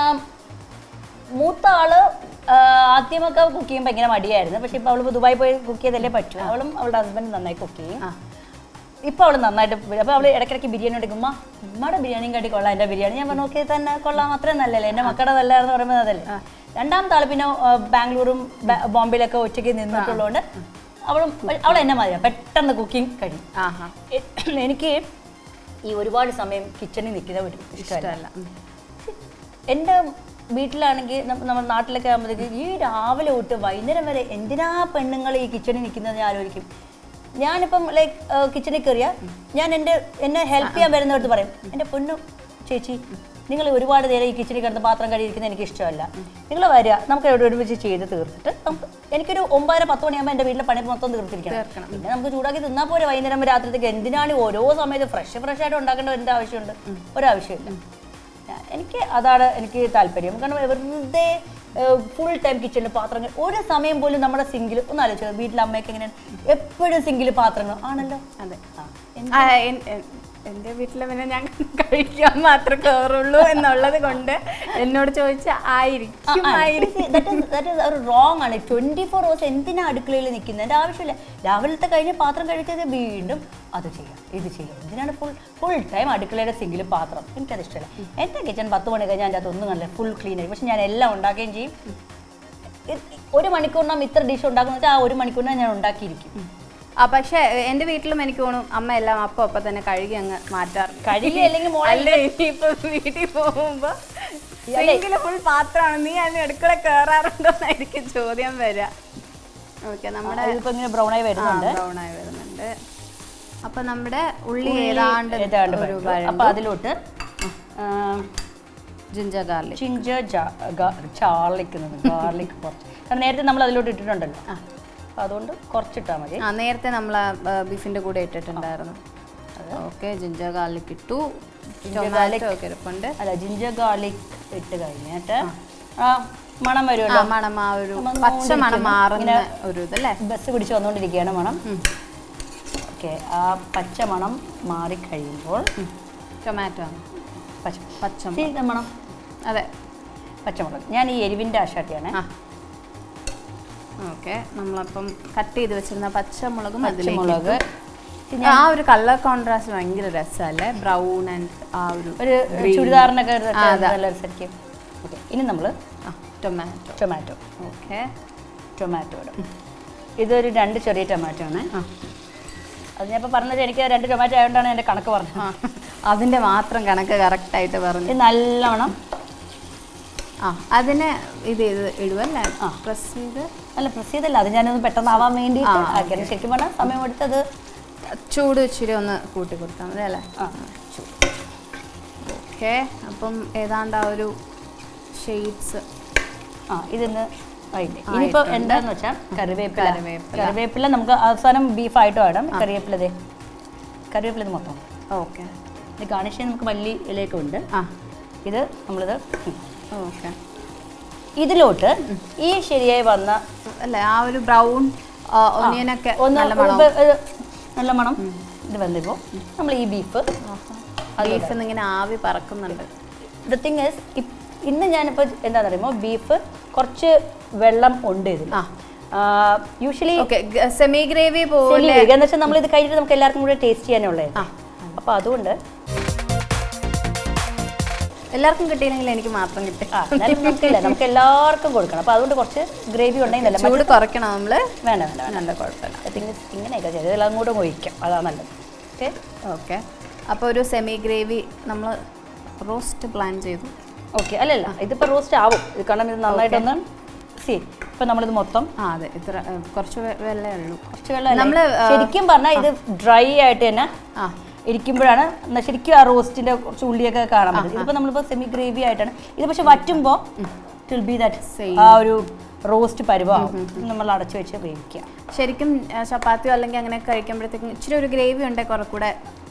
മൂത്ത ആള് ആദ്യമൊക്കെ കുക്ക് ചെയ്യുമ്പോൾ ഭയങ്കര മടിയായിരുന്നു. പക്ഷെ ഇപ്പൊ അവള് ദുബായി പോയി കുക്ക് ചെയ്തല്ലേ പറ്റൂ. അവളും അവളുടെ ഹസ്ബൻഡ് നന്നായി കുക്ക് ചെയ്യും. ഇപ്പൊ അവള് നന്നായിട്ട്. അപ്പൊ അവള് ഇടയ്ക്കിടയ്ക്ക് ബിരിയാണി എടുക്കുമ്പോൾ ഉമ്മയുടെ ബിരിയാണിയും കാട്ടി കൊള്ളാം എൻ്റെ ബിരിയാണി. ഞാൻ പറഞ്ഞു ഓക്കെ തന്നെ കൊള്ളാം, അത്രയും നല്ലല്ലേ, എൻ്റെ മക്കളുടെ നല്ലതെന്ന് പറയുമ്പോൾ അതല്ലേ. രണ്ടാമത്തെ ആള് പിന്നെ ബാംഗ്ലൂരും ബോംബെയിലൊക്കെ ഒറ്റയ്ക്ക് നിന്നിട്ടുള്ളതുകൊണ്ട് അവളും അവൾ എന്നെ മാതിരിയാണ്, പെട്ടെന്ന് കുക്കിംഗ് കഴിയും. എനിക്ക് ഈ ഒരുപാട് സമയം കിച്ചണിൽ നിൽക്കുന്ന ഒരു ഇഷ്ടമല്ല. എൻ്റെ വീട്ടിലാണെങ്കിൽ നമ്മൾ നാട്ടിലൊക്കെ ആകുമ്പോഴത്തേക്ക് ഈ രാവിലെ തൊട്ട് വൈകുന്നേരം വരെ എന്തിനാ പെണ്ണുങ്ങൾ ഈ കിച്ചണിൽ നിൽക്കുന്നത് ഞാൻ ആലോചിക്കും. ഞാനിപ്പം ലൈക്ക് കിച്ചണിൽ കയറിയാൽ ഞാൻ എൻ്റെ എന്നെ ഹെൽപ്പ് ചെയ്യാൻ വരുന്നവർക്ക് പറയും, എൻ്റെ പൊന്നു ചേച്ചി നിങ്ങൾ ഒരുപാട് നേരം ഈ കിച്ചണിൽ കിടന്ന് പാത്രം കഴിയിരിക്കുന്നത് എനിക്ക് ഇഷ്ടമല്ല. നിങ്ങൾ വരിക, നമുക്ക് എവിടെ ഒരുമിച്ച് ചെയ്ത് തീർത്തിട്ട് നമുക്ക് എനിക്കൊരു ഒമ്പതര പത്ത് മണിയാകുമ്പോൾ എൻ്റെ വീട്ടിലെ പണി മൊത്തം തീർത്തിരിക്കണം. പിന്നെ നമുക്ക് ചൂടാക്കി തിന്നാൽ പോലെ വൈകുന്നേരം രാത്രിത്തേക്ക് എന്തിനാണ് ഓരോ സമയത്ത് ഫ്രഷ് ഫ്രഷ് ആയിട്ട് ഉണ്ടാക്കേണ്ട എന്ത് ആവശ്യമുണ്ട്? ഒരാവശ്യമില്ല. എനിക്ക് അതാണ് എനിക്ക് താല്പര്യം. കാരണം വെറുതെ ഫുൾ ടൈം കിച്ചണിൽ പാത്രങ്ങൾ ഒരു സമയം പോലും നമ്മുടെ സിങ്കിൽ ഒന്ന് ആലോചിച്ചോ. വീട്ടിലെ അമ്മയൊക്കെ എങ്ങനെയാണ് എപ്പോഴും സിങ്കിൽ പാത്രങ്ങൾ ആണല്ലോ. അതെ, എൻ്റെ വീട്ടിൽ പിന്നെ ഞാൻ കഴിക്കാൻ മാത്രമേ കയറുള്ളൂ എന്നുള്ളത് കൊണ്ട് എന്നോട് ചോദിച്ചാൽ ആയിരിക്കും. ഒരു റോങ് ആണ്. ട്വന്റി ഫോർ അവേഴ്സ് എന്തിനാ അടുക്കളയിൽ നിൽക്കുന്നത്? എൻ്റെ ആവശ്യമില്ല. രാവിലത്തെ കഴിഞ്ഞ് പാത്രം കഴിച്ചത് വീണ്ടും അത് ചെയ്യാം, ഇത് ചെയ്യാം. എന്തിനാണ് ഫുൾ ഫുൾ ടൈം അടുക്കളയുടെ സിങ്കിൽ പാത്രം? എനിക്കത് ഇഷ്ടമല്ല. എൻ്റെ കിച്ചൺ പത്ത് മണി കഴിഞ്ഞാൽ അതിൻ്റെ അകത്ത് ഒന്നും കണ്ടില്ല, ഫുൾ ക്ലീൻ ആയി. പക്ഷെ ഞാൻ എല്ലാം ഉണ്ടാക്കുകയും ചെയ്യും. ഒരു മണിക്കൂറിനാകും ഇത്ര ഡിഷ് ഉണ്ടാക്കുന്ന വെച്ചാൽ ആ ഒരു മണിക്കൂറിനാണ് ഞാൻ ഉണ്ടാക്കിയിരിക്കും. ആ പക്ഷെ എൻ്റെ വീട്ടിലും എനിക്ക് തോന്നും അമ്മ എല്ലാം അപ്പം അപ്പം തന്നെ കഴുകി അങ്ങ് മാറ്റാറ്. കഴുകി അല്ലെങ്കിൽ ഇപ്പൊ വീട്ടിൽ പോകുമ്പോ ഫുൾ പാത്രമാണ്, നീ അതിന് അടുക്കള കയറാറുണ്ടോ എന്നായിരിക്കും ചോദ്യം വരിക. ഓക്കെ, നമ്മുടെ ഇപ്പൊ ഇങ്ങനെ ബ്രൗൺ ആയി വരുന്നുണ്ട് ബ്രൗൺ ആയി വരുന്നുണ്ട് അപ്പൊ നമ്മുടെ ഉള്ളി ഏതാണ്ട് അപ്പൊ അതിലോട്ട് ginger garlic ginger garlic garlic കുറച്ച്. കാരണം നേരത്തെ നമ്മൾ അതിലോട്ട് ഇട്ടിട്ടുണ്ടല്ലോ, അതുകൊണ്ട് കുറച്ചിട്ടാൽ മതി. ആ നേരത്തെ നമ്മൾ ബീഫിന്റെ കൂടെ ഇട്ടിട്ടുണ്ടായിരുന്നു. ഓക്കെ, ജിഞ്ചർ ഗാർലിക് ഇട്ടു. ഇരിപ്പുണ്ട്. അല്ല, ജിഞ്ചർ ഗാർലിക് ഇട്ട് കഴിഞ്ഞിട്ട് മണം വരുമല്ലോ. മണം ആ ഒരു പച്ച മണം മാറുന്ന ഒരു ഇതല്ലേ, ബസ് പിടിച്ച് വന്നുകൊണ്ടിരിക്കുകയാണ് മണം. ഓക്കെ, ആ പച്ച മണം മാറിക്കഴിയുമ്പോൾ ടൊമാറ്റോ പച്ച പച്ച മണം. അതെ, പച്ചമുളക്. ഞാൻ ഈ എരിവിൻ്റെ ആശാട്ടിയാണ്. ഓക്കെ, നമ്മളപ്പം കട്ട് ചെയ്ത് വെച്ചിരുന്ന പച്ചമുളകും പച്ചമുളക് ആ ഒരു കളർ കോൺട്രാസ്റ്റ് ഭയങ്കര രസമല്ലേ, ബ്രൗൺ ആൻഡ് ആ ഒരു ഒരു ചുരിദാറിനൊക്കെ നല്ല രസമായിരിക്കും. ഓക്കെ, ഇനി നമ്മൾ ടൊമാറ്റോ ടൊമാറ്റോ ഓക്കെ ടൊമാറ്റോ ഇടും. ഇതൊരു രണ്ട് ചെറിയ ടൊമാറ്റോ ആണ്. അത് ഞാൻ ഇപ്പോൾ പറഞ്ഞത് എനിക്ക് രണ്ട് ടൊമാറ്റോ ആയതുകൊണ്ടാണ് എൻ്റെ കണക്ക് പറഞ്ഞത്. അതിൻ്റെ മാത്രം കണക്ക് കറക്റ്റായിട്ട് പറഞ്ഞു. ഇത് നല്ലവണ്ണം ആ അതിനെ ഇത് ചെയ്ത് ഇടുവല്ലേ, ആ പ്രസ് ചെയ്ത്. അല്ല, പ്രസ് ചെയ്തല്ല, അത് ഞാനൊന്ന് പെട്ടെന്ന് ആവാൻ വേണ്ടി ശരിക്കും പറഞ്ഞാൽ സമയം എടുത്തത്. ചൂട് ഇച്ചിരി ഒന്ന് കൂട്ടി കൊടുത്താൽ മതി അല്ലേ. ആ, ഓക്കെ, അപ്പം ഏതാണ്ട് ആ ഒരു ഷെയ്ഡ്സ് ആ ഇതിന്ന് ആയില്ലേ. ഇനിയിപ്പോൾ എന്താന്ന് വെച്ചാൽ കറിവേപ്പില. കറിവേപ്പില നമുക്ക് അവസാനം ബീഫായിട്ട് വേണം. കറിവേപ്പില ദേ കറിവേപ്പില ഇത് മൊത്തം. ഓക്കെ, ഇത് ഗാർണിഷ് ചെയ്യാൻ നമുക്ക് മല്ലി ഇലയൊക്കെ ഉണ്ട്. ആ ഇത് നമ്മളിത് ഓക്കെ ഇതിലോട്ട് ഈ ശരിയായി വന്ന അല്ലേ ആ ഒരു ബ്രൗൺ ഒനിയനൊക്കെ നല്ല മണം ഇത് വന്നിപ്പോൾ നമ്മൾ ഈ ബീഫ് ബീഫ് ഇങ്ങനെ ആവി പറക്കുന്നുണ്ട്. ദ തിങ് ഈസ് ഇന്ന് ഞാനിപ്പോൾ എന്താണെന്ന് പറയുമ്പോൾ ബീഫ് കുറച്ച് വെള്ളം ഉണ്ട് ഇതിൽ. യൂഷ്വലി സെമി ഗ്രേവി പോലെ എന്ന് വെച്ചാൽ നമ്മളിത് കഴിഞ്ഞിട്ട് നമുക്ക് എല്ലാവർക്കും കൂടെ ടേസ്റ്റ് ചെയ്യാനുള്ളത്. അപ്പോൾ അതുകൊണ്ട് എല്ലാവർക്കും കിട്ടിയില്ലെങ്കിൽ എനിക്ക് മാത്രം കിട്ടി. നമുക്കില്ല, നമുക്ക് എല്ലാവർക്കും കൊടുക്കണം. അപ്പോൾ അതുകൊണ്ട് കുറച്ച് ഗ്രേവി ഉണ്ടെങ്കിൽ ചൂട് കുറയ്ക്കണം നമ്മൾ. വേണ്ട വേണ്ട നല്ല കുഴപ്പമില്ല. ഇങ്ങനെയൊക്കെ ചെയ്ത് എല്ലാം കൂടെ ഒഴിക്കാം, അതാണ് നല്ലത്. ഓക്കെ ഓക്കെ അപ്പോൾ ഒരു സെമി ഗ്രേവി നമ്മൾ റോസ്റ്റ് പ്ലാൻ ചെയ്തു. ഓക്കെ, അല്ലല്ല ഇതിപ്പോൾ റോസ്റ്റ് ആവും. ഇത് കാരണം ഇത് നന്നായിട്ടൊന്ന് സി ഇപ്പം നമ്മളിത് മൊത്തം ആ അതെ ഇത്ര കുറച്ച് വെള്ളമേ ഉള്ളൂ. കുറച്ച് വെള്ളം നമ്മൾ ശരിക്കും പറഞ്ഞാൽ ഇത് ഡ്രൈ ആയിട്ട് തന്നെ ആ ഇരിക്കുമ്പോഴാണ് ശരിക്കും ആ റോസ്റ്റിൻ്റെ കുറച്ച് ഉള്ളിയൊക്കെ കാണാൻ പറ്റും. ഇതിപ്പോൾ നമ്മളിപ്പോൾ സെമി ഗ്രേവി ആയിട്ടാണ് ഇത്. പക്ഷെ വറ്റുമ്പോൾ വിൽ ബി ദാറ്റ് ആ ഒരു റോസ്റ്റ് പരുവമാകും. നമ്മൾ അടച്ചു വെച്ച് വേവിക്കുക. ശരിക്കും ചപ്പാത്തിയോ അല്ലെങ്കിൽ അങ്ങനെ കഴിക്കുമ്പോഴത്തേക്കും ഇച്ചിരി ഒരു ഗ്രേവി ഉണ്ടെങ്കിൽ കുറെ കൂടെ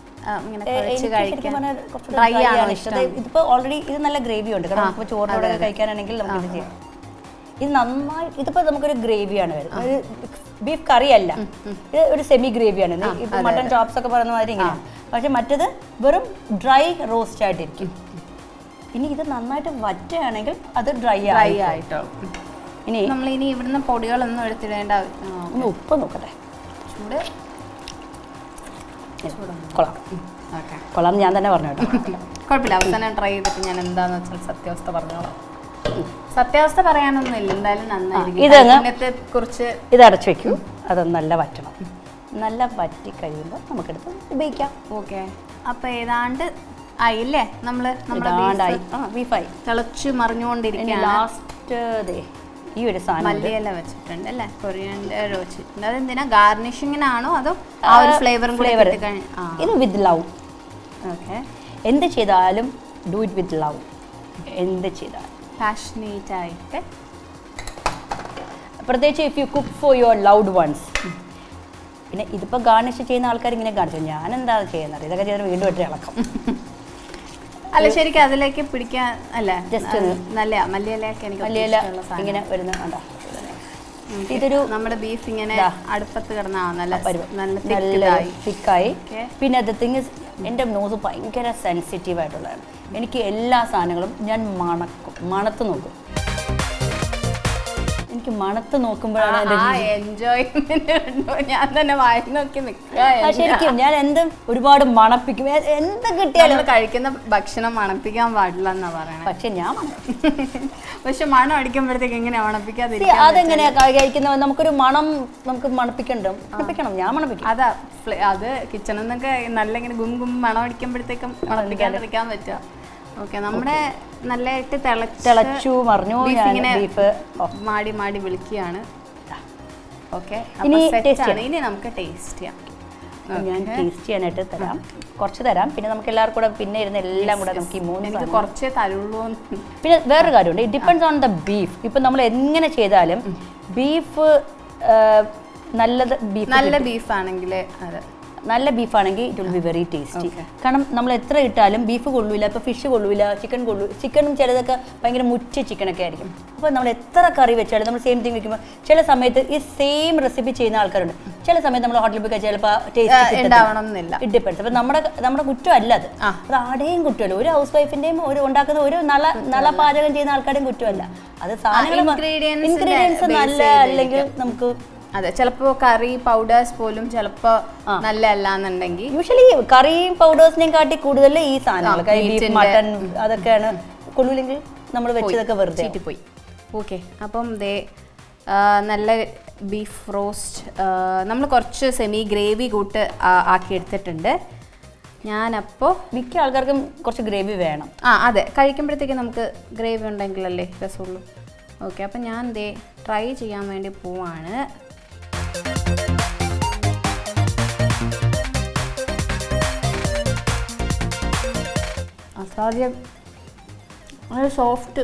ഇതിപ്പോൾ ഓൾറെഡി ഇത് നല്ല ഗ്രേവി ഉണ്ട്. കാരണം ഇപ്പോൾ ചോറിനോടെ കഴിക്കാനാണെങ്കിൽ നമുക്ക് ഇത് ചെയ്യാം. ഇത് നന്നായി ഇതിപ്പോൾ നമുക്കൊരു ഗ്രേവിയാണ് വരുന്നത്, ബീഫ് കറി അല്ല, ഇത് ഒരു സെമി ഗ്രേവിയാണ്. ഇപ്പം മട്ടൺ ചോപ്സ് ഒക്കെ പറയുന്ന മാതിരി ഇങ്ങനെയാണ്. പക്ഷെ മറ്റേത് വെറും ഡ്രൈ റോസ്റ്റ് ആയിട്ടിരിക്കും. ഇനി ഇത് നന്നായിട്ട് വറ്റുകയാണെങ്കിൽ അത് ഡ്രൈ ഡ്രൈ ആയിട്ടോ. ഇനി നമ്മൾ ഇനി ഇവിടുന്ന് പൊടികളൊന്നും എടുത്തിടേണ്ട. ഒന്ന് ഉപ്പ് നോക്കട്ടെ. ചൂട് കൊള്ളാം കൊള്ളാം ഞാൻ തന്നെ പറഞ്ഞു കേട്ടോ. കുഴപ്പമില്ല, അവസാനം ട്രൈ ചെയ്തിട്ട് ഞാൻ എന്താന്ന് വെച്ചാൽ സത്യാവസ്ഥ പറഞ്ഞോളാം. സത്യാവസ്ഥ പറയാനൊന്നും ഇല്ല, എന്തായാലും നന്നായിരിക്കും. കുറിച്ച് ഇത് അടച്ചു വെക്കും. അത് നല്ല വറ്റണം. നല്ല വറ്റി കഴിയുമ്പോൾ നമുക്കെടുത്ത് ഉപയോഗിക്കാം. ഓക്കെ, അപ്പൊ ഏതാണ്ട് ആയില്ലേ നമ്മള് നമ്മളായി ബീഫായി തിളച്ചു മറിഞ്ഞുകൊണ്ടിരിക്കുക. ലാസ്റ്റ് ഈ ഒരു സാധനം മല്ലിയില വെച്ചിട്ടുണ്ട് അല്ലേ, കൊറിയൻഡർ വെച്ചിട്ടുണ്ട്. അതെന്തിനാ ഗാർണിഷിങ്ങിനാണോ അതോ ആ ഒരു ഫ്ലേവറും ഫ്ലേവർ? ഇത് വിത്ത് ലവ്. ഓക്കെ, എന്ത് ചെയ്താലും ഡു ഇറ്റ് വിത്ത് ലവ്. എന്ത് ചെയ്താൽ പാഷനേറ്റ് ആയിട്ട്, പ്രത്യേകിച്ച് if you cook for your loved ones. പിന്നെ ഇതിപ്പോൾ ഗാർണിഷ് ചെയ്യുന്ന ആൾക്കാർ ഇങ്ങനെ കാണിച്ചു, ഞാൻ എന്താ ചെയ്യുന്നത്, ഇതൊക്കെ ചെയ്തിട്ട് വീണ്ടും ഇട്ട് ഇളക്കാം. അല്ല ശരിക്കും അതിലേക്ക് പിടിക്കാൻ അല്ല ജസ്റ്റ് നല്ല മല്ലിയിലൊക്കെ എനിക്ക് മല്ലിയില ഇങ്ങനെ വരുന്ന കണ്ടോ. ഇതൊരു നമ്മുടെ ബീഫ് ഇങ്ങനെ അടുപ്പത്ത് കിടന്ന നല്ല നല്ല തിക്കായി. പിന്നെ അത് തിങ് എൻ്റെ നോസ് ഭയങ്കര സെൻസിറ്റീവ് ആയിട്ടുള്ളതാണ്. എനിക്ക് എല്ലാ സാധനങ്ങളും ഞാൻ മണക്കും, മണത്ത് നോക്കും. എനിക്ക് മണത്ത് നോക്കുമ്പോഴാണ് ഞാൻ തന്നെ വായി നോക്കി നിൽക്കുക. ശരിക്കും ഞാൻ എന്തും ഒരുപാട് മണപ്പിക്കും, എന്ത് കിട്ടിയാലും. കഴിക്കുന്ന ഭക്ഷണം മണപ്പിക്കാൻ പാടില്ല എന്നാ പറയണത്. പക്ഷെ ഞാൻ പക്ഷെ മണം അടിക്കുമ്പോഴത്തേക്ക് എങ്ങനെയാ മണപ്പിക്കാതെ? അതെങ്ങനെയാ കഴിക്കുന്നത്? നമുക്കൊരു മണം നമുക്ക് മണപ്പിക്കണ്ടോ? മണപ്പിക്കണം, ഞാൻ മണപ്പിക്കും. അതാ അത് കിച്ചണിൽ നിന്നൊക്കെ നല്ല ഇങ്ങനെ ഗും ഗും മണം അടിക്കുമ്പോഴത്തേക്കും മണപ്പിക്കാതിരിക്കാൻ പറ്റുക. ഓക്കെ, നമ്മുടെ നല്ലതായിട്ട് തിളച്ചു മറിഞ്ഞു. ബീഫ് മാടി മാടി വിളിക്കുകയാണ്. ഓക്കെ, ഇനി നമുക്ക് ടേസ്റ്റ് ചെയ്യാം. ഞാൻ ടേസ്റ്റ് ചെയ്യാനായിട്ട് തരാം, കുറച്ച് തരാം. പിന്നെ നമുക്ക് എല്ലാവർക്കും കൂടെ പിന്നെ ഇരുന്ന് എല്ലാം കൂടെ നമുക്ക് ഈ മൂന്ന് കുറച്ചേ തരുള്ളൂ. പിന്നെ വേറൊരു കാര്യമുണ്ട്, it depends on the beef. ഇപ്പം നമ്മൾ എങ്ങനെ ചെയ്താലും ബീഫ് നല്ലത് ബീഫ് നല്ല ബീഫാണെങ്കിൽ അതെ നല്ല ബീഫാണെങ്കിൽ it will be very tasty. കാരണം നമ്മൾ എത്ര ഇട്ടാലും ബീഫ് കൊള്ളൂല. ഇപ്പോൾ ഫിഷ് കൊള്ളൂല, ചിക്കൻ കൊള്ളൂ. ചിക്കനും ചിലതൊക്കെ ഭയങ്കര മുറ്റ ചിക്കനൊക്കെ ആയിരിക്കും. അപ്പോൾ നമ്മൾ എത്ര കറി വെച്ചാലും നമ്മൾ സെയിം തിങ് വെക്കുമ്പോൾ ചില സമയത്ത് ഈ സെയിം റെസിപ്പി ചെയ്യുന്ന ആൾക്കാരുണ്ട്. ചില സമയത്ത് നമ്മൾ ഹോട്ടലിൽ പോയി ചിലപ്പോൾ ടേസ്റ്റ് ഉണ്ടാവണമെന്നില്ല. It depends. അപ്പോൾ നമ്മുടെ നമ്മുടെ കുറ്റമല്ല അത്, അത് ആടെയും കുറ്റമല്ല. ഒരു ഹൗസ് വൈഫിൻ്റെയും ഒരു ഉണ്ടാക്കുന്ന ഒരു നല്ല നല്ല പാചകം ചെയ്യുന്ന ആൾക്കാരുടെയും കുറ്റമല്ല. അത് സാധനങ്ങൾ ഇൻഗ്രീഡിയൻസ് നല്ല അല്ലെങ്കിൽ നമുക്ക് അതെ ചിലപ്പോ കറി പൗഡേഴ്സ് പോലും ചിലപ്പോ നല്ലതല്ലാന്നുണ്ടെങ്കിൽ യൂഷ്വലി കറിയും പൗഡേഴ്സിനെയും കാട്ടി കൂടുതൽ ഈ സാധനങ്ങൾ മട്ടൺ അതൊക്കെയാണ് കൊള്ളൂല്ലെങ്കിൽ നമ്മൾ വെച്ചതൊക്കെ വെറുതെ പോയി. ഓക്കെ, അപ്പം ദേ നല്ല ബീഫ് റോസ്റ്റ് നമ്മൾ കുറച്ച് സെമി ഗ്രേവി കൂട്ട് ആക്കി എടുത്തിട്ടുണ്ട്. ഞാനപ്പോൾ മിക്ക ആൾക്കാർക്കും കുറച്ച് ഗ്രേവി വേണം. ആ അതെ, കഴിക്കുമ്പോഴത്തേക്ക് നമുക്ക് ഗ്രേവി ഉണ്ടെങ്കിലല്ലേ രസമുള്ളൂ. ഓക്കെ, അപ്പം ഞാൻ ദേ ട്രൈ ചെയ്യാൻ വേണ്ടി പോവാണ്. അസാധ്യം വളരെ സോഫ്റ്റ്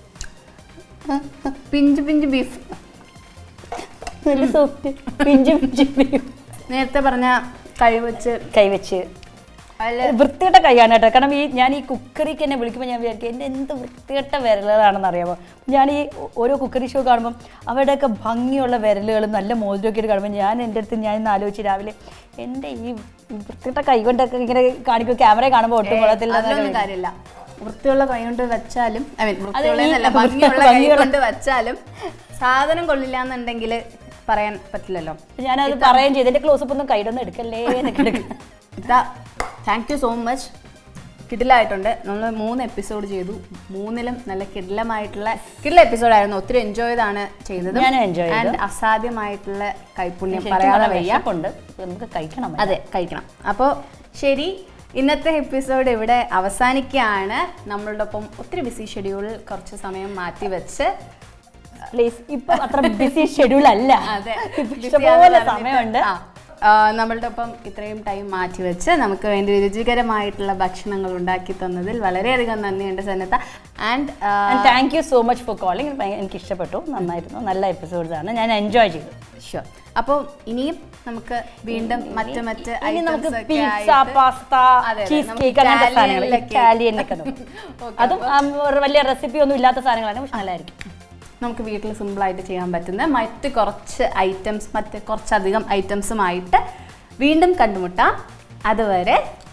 പിഞ്ച് പിഞ്ച് ബീഫ്, നല്ല സോഫ്റ്റ് പിഞ്ച് പിഞ്ച് ബീഫ്. നേരത്തെ പറഞ്ഞ കൈവച്ച് കൈവച്ച് വൃത്തികെട്ട കൈയാണ് കേട്ടോ. കാരണം ഈ ഞാൻ ഈ കുക്കറിക്ക് എന്നെ വിളിക്കുമ്പോൾ ഞാൻ വിചാരിക്കും എൻ്റെ എന്ത് വൃത്തികെട്ട വിരലുകളാണെന്ന് അറിയാമോ. ഞാൻ ഈ ഓരോ കുക്കറി ഷോ കാണുമ്പം അവരുടെയൊക്കെ ഭംഗിയുള്ള വിരലുകളും നല്ല മോതിരമൊക്കെ ആയിട്ട് കാണുമ്പോൾ ഞാൻ എൻ്റെ അടുത്ത് ഞാൻ ഇന്ന് ആലോചിച്ച് രാവിലെ എൻ്റെ ഈ വൃത്തികെട്ട കൈ കൊണ്ടൊക്കെ ഇങ്ങനെ കാണിക്കും. ക്യാമറ കാണുമ്പോൾ ഒട്ടും കൊള്ളത്തില്ല. കാര്യമില്ല, വൃത്തിയുള്ള കൈ കൊണ്ട് വെച്ചാലും ഭംഗിയുള്ള കൈ കൊണ്ട് വെച്ചാലും സാധനം കൊള്ളില്ല എന്നുണ്ടെങ്കിൽ പറയാൻ പറ്റില്ലല്ലോ. ഞാനത് പറയുകയും ചെയ്തു, എൻ്റെ ക്ലോസപ്പ് ഒന്നും കൈയിടൊന്നും എടുക്കല്ലേ എന്നൊക്കെ എടുക്കുക. ഇതാ താങ്ക് യു സോ മച്ച്. കിടിലായിട്ടുണ്ട്. നമ്മൾ മൂന്ന് എപ്പിസോഡ് ചെയ്തു, മൂന്നിലും നല്ല കിടിലമായിട്ടുള്ള കിടില എപ്പിസോഡായിരുന്നു. ഒത്തിരി എൻജോയ് ചെയ്താണ് ചെയ്തത്. ആൻഡ് അസാധ്യമായിട്ടുള്ള കൈപുണ്യം പറയാതെ വയ്യ, നമുക്ക് കഴിക്കണം. അതെ കഴിക്കണം. അപ്പോൾ ശരി, ഇന്നത്തെ എപ്പിസോഡ് ഇവിടെ അവസാനിക്കുകയാണ്. നമ്മളുടെ ഒപ്പം ഒത്തിരി ബിസി ഷെഡ്യൂളിൽ കുറച്ച് സമയം മാറ്റി വെച്ച് പ്ലീസ് ഇപ്പൊ അത്ര ബിസി ഷെഡ്യൂൾ അല്ല, അതെ സമയമുണ്ട്. നമ്മളുടെ ഒപ്പം ഇത്രയും ടൈം മാറ്റി വെച്ച് നമുക്ക് വേണ്ടി രുചികരമായിട്ടുള്ള ഭക്ഷണങ്ങൾ ഉണ്ടാക്കി തന്നതിൽ വളരെയധികം നന്ദിയുണ്ട് സന്നദ്ധ. And thank you so much for calling. എനിക്ക് ഇഷ്ടപ്പെട്ടു, നന്നായിരുന്നു, നല്ല എപ്പിസോഡ്സ് ആണ്, ഞാൻ എൻജോയ് ചെയ്തു. ഷുവർ. അപ്പോൾ ഇനിയും നമുക്ക് വീണ്ടും മറ്റ് മറ്റ് അതും വലിയ റെസിപ്പി ഒന്നും ഇല്ലാത്ത സാധനങ്ങളാണ്, പക്ഷെ നല്ലതായിരിക്കും. നമുക്ക് വീട്ടിൽ സിമ്പിളായിട്ട് ചെയ്യാൻ പറ്റുന്ന മറ്റ് കുറച്ച് ഐറ്റംസ് മറ്റ് കുറച്ചധികം ഐറ്റംസുമായിട്ട് വീണ്ടും കണ്ടുമുട്ടാം. അതുവരെ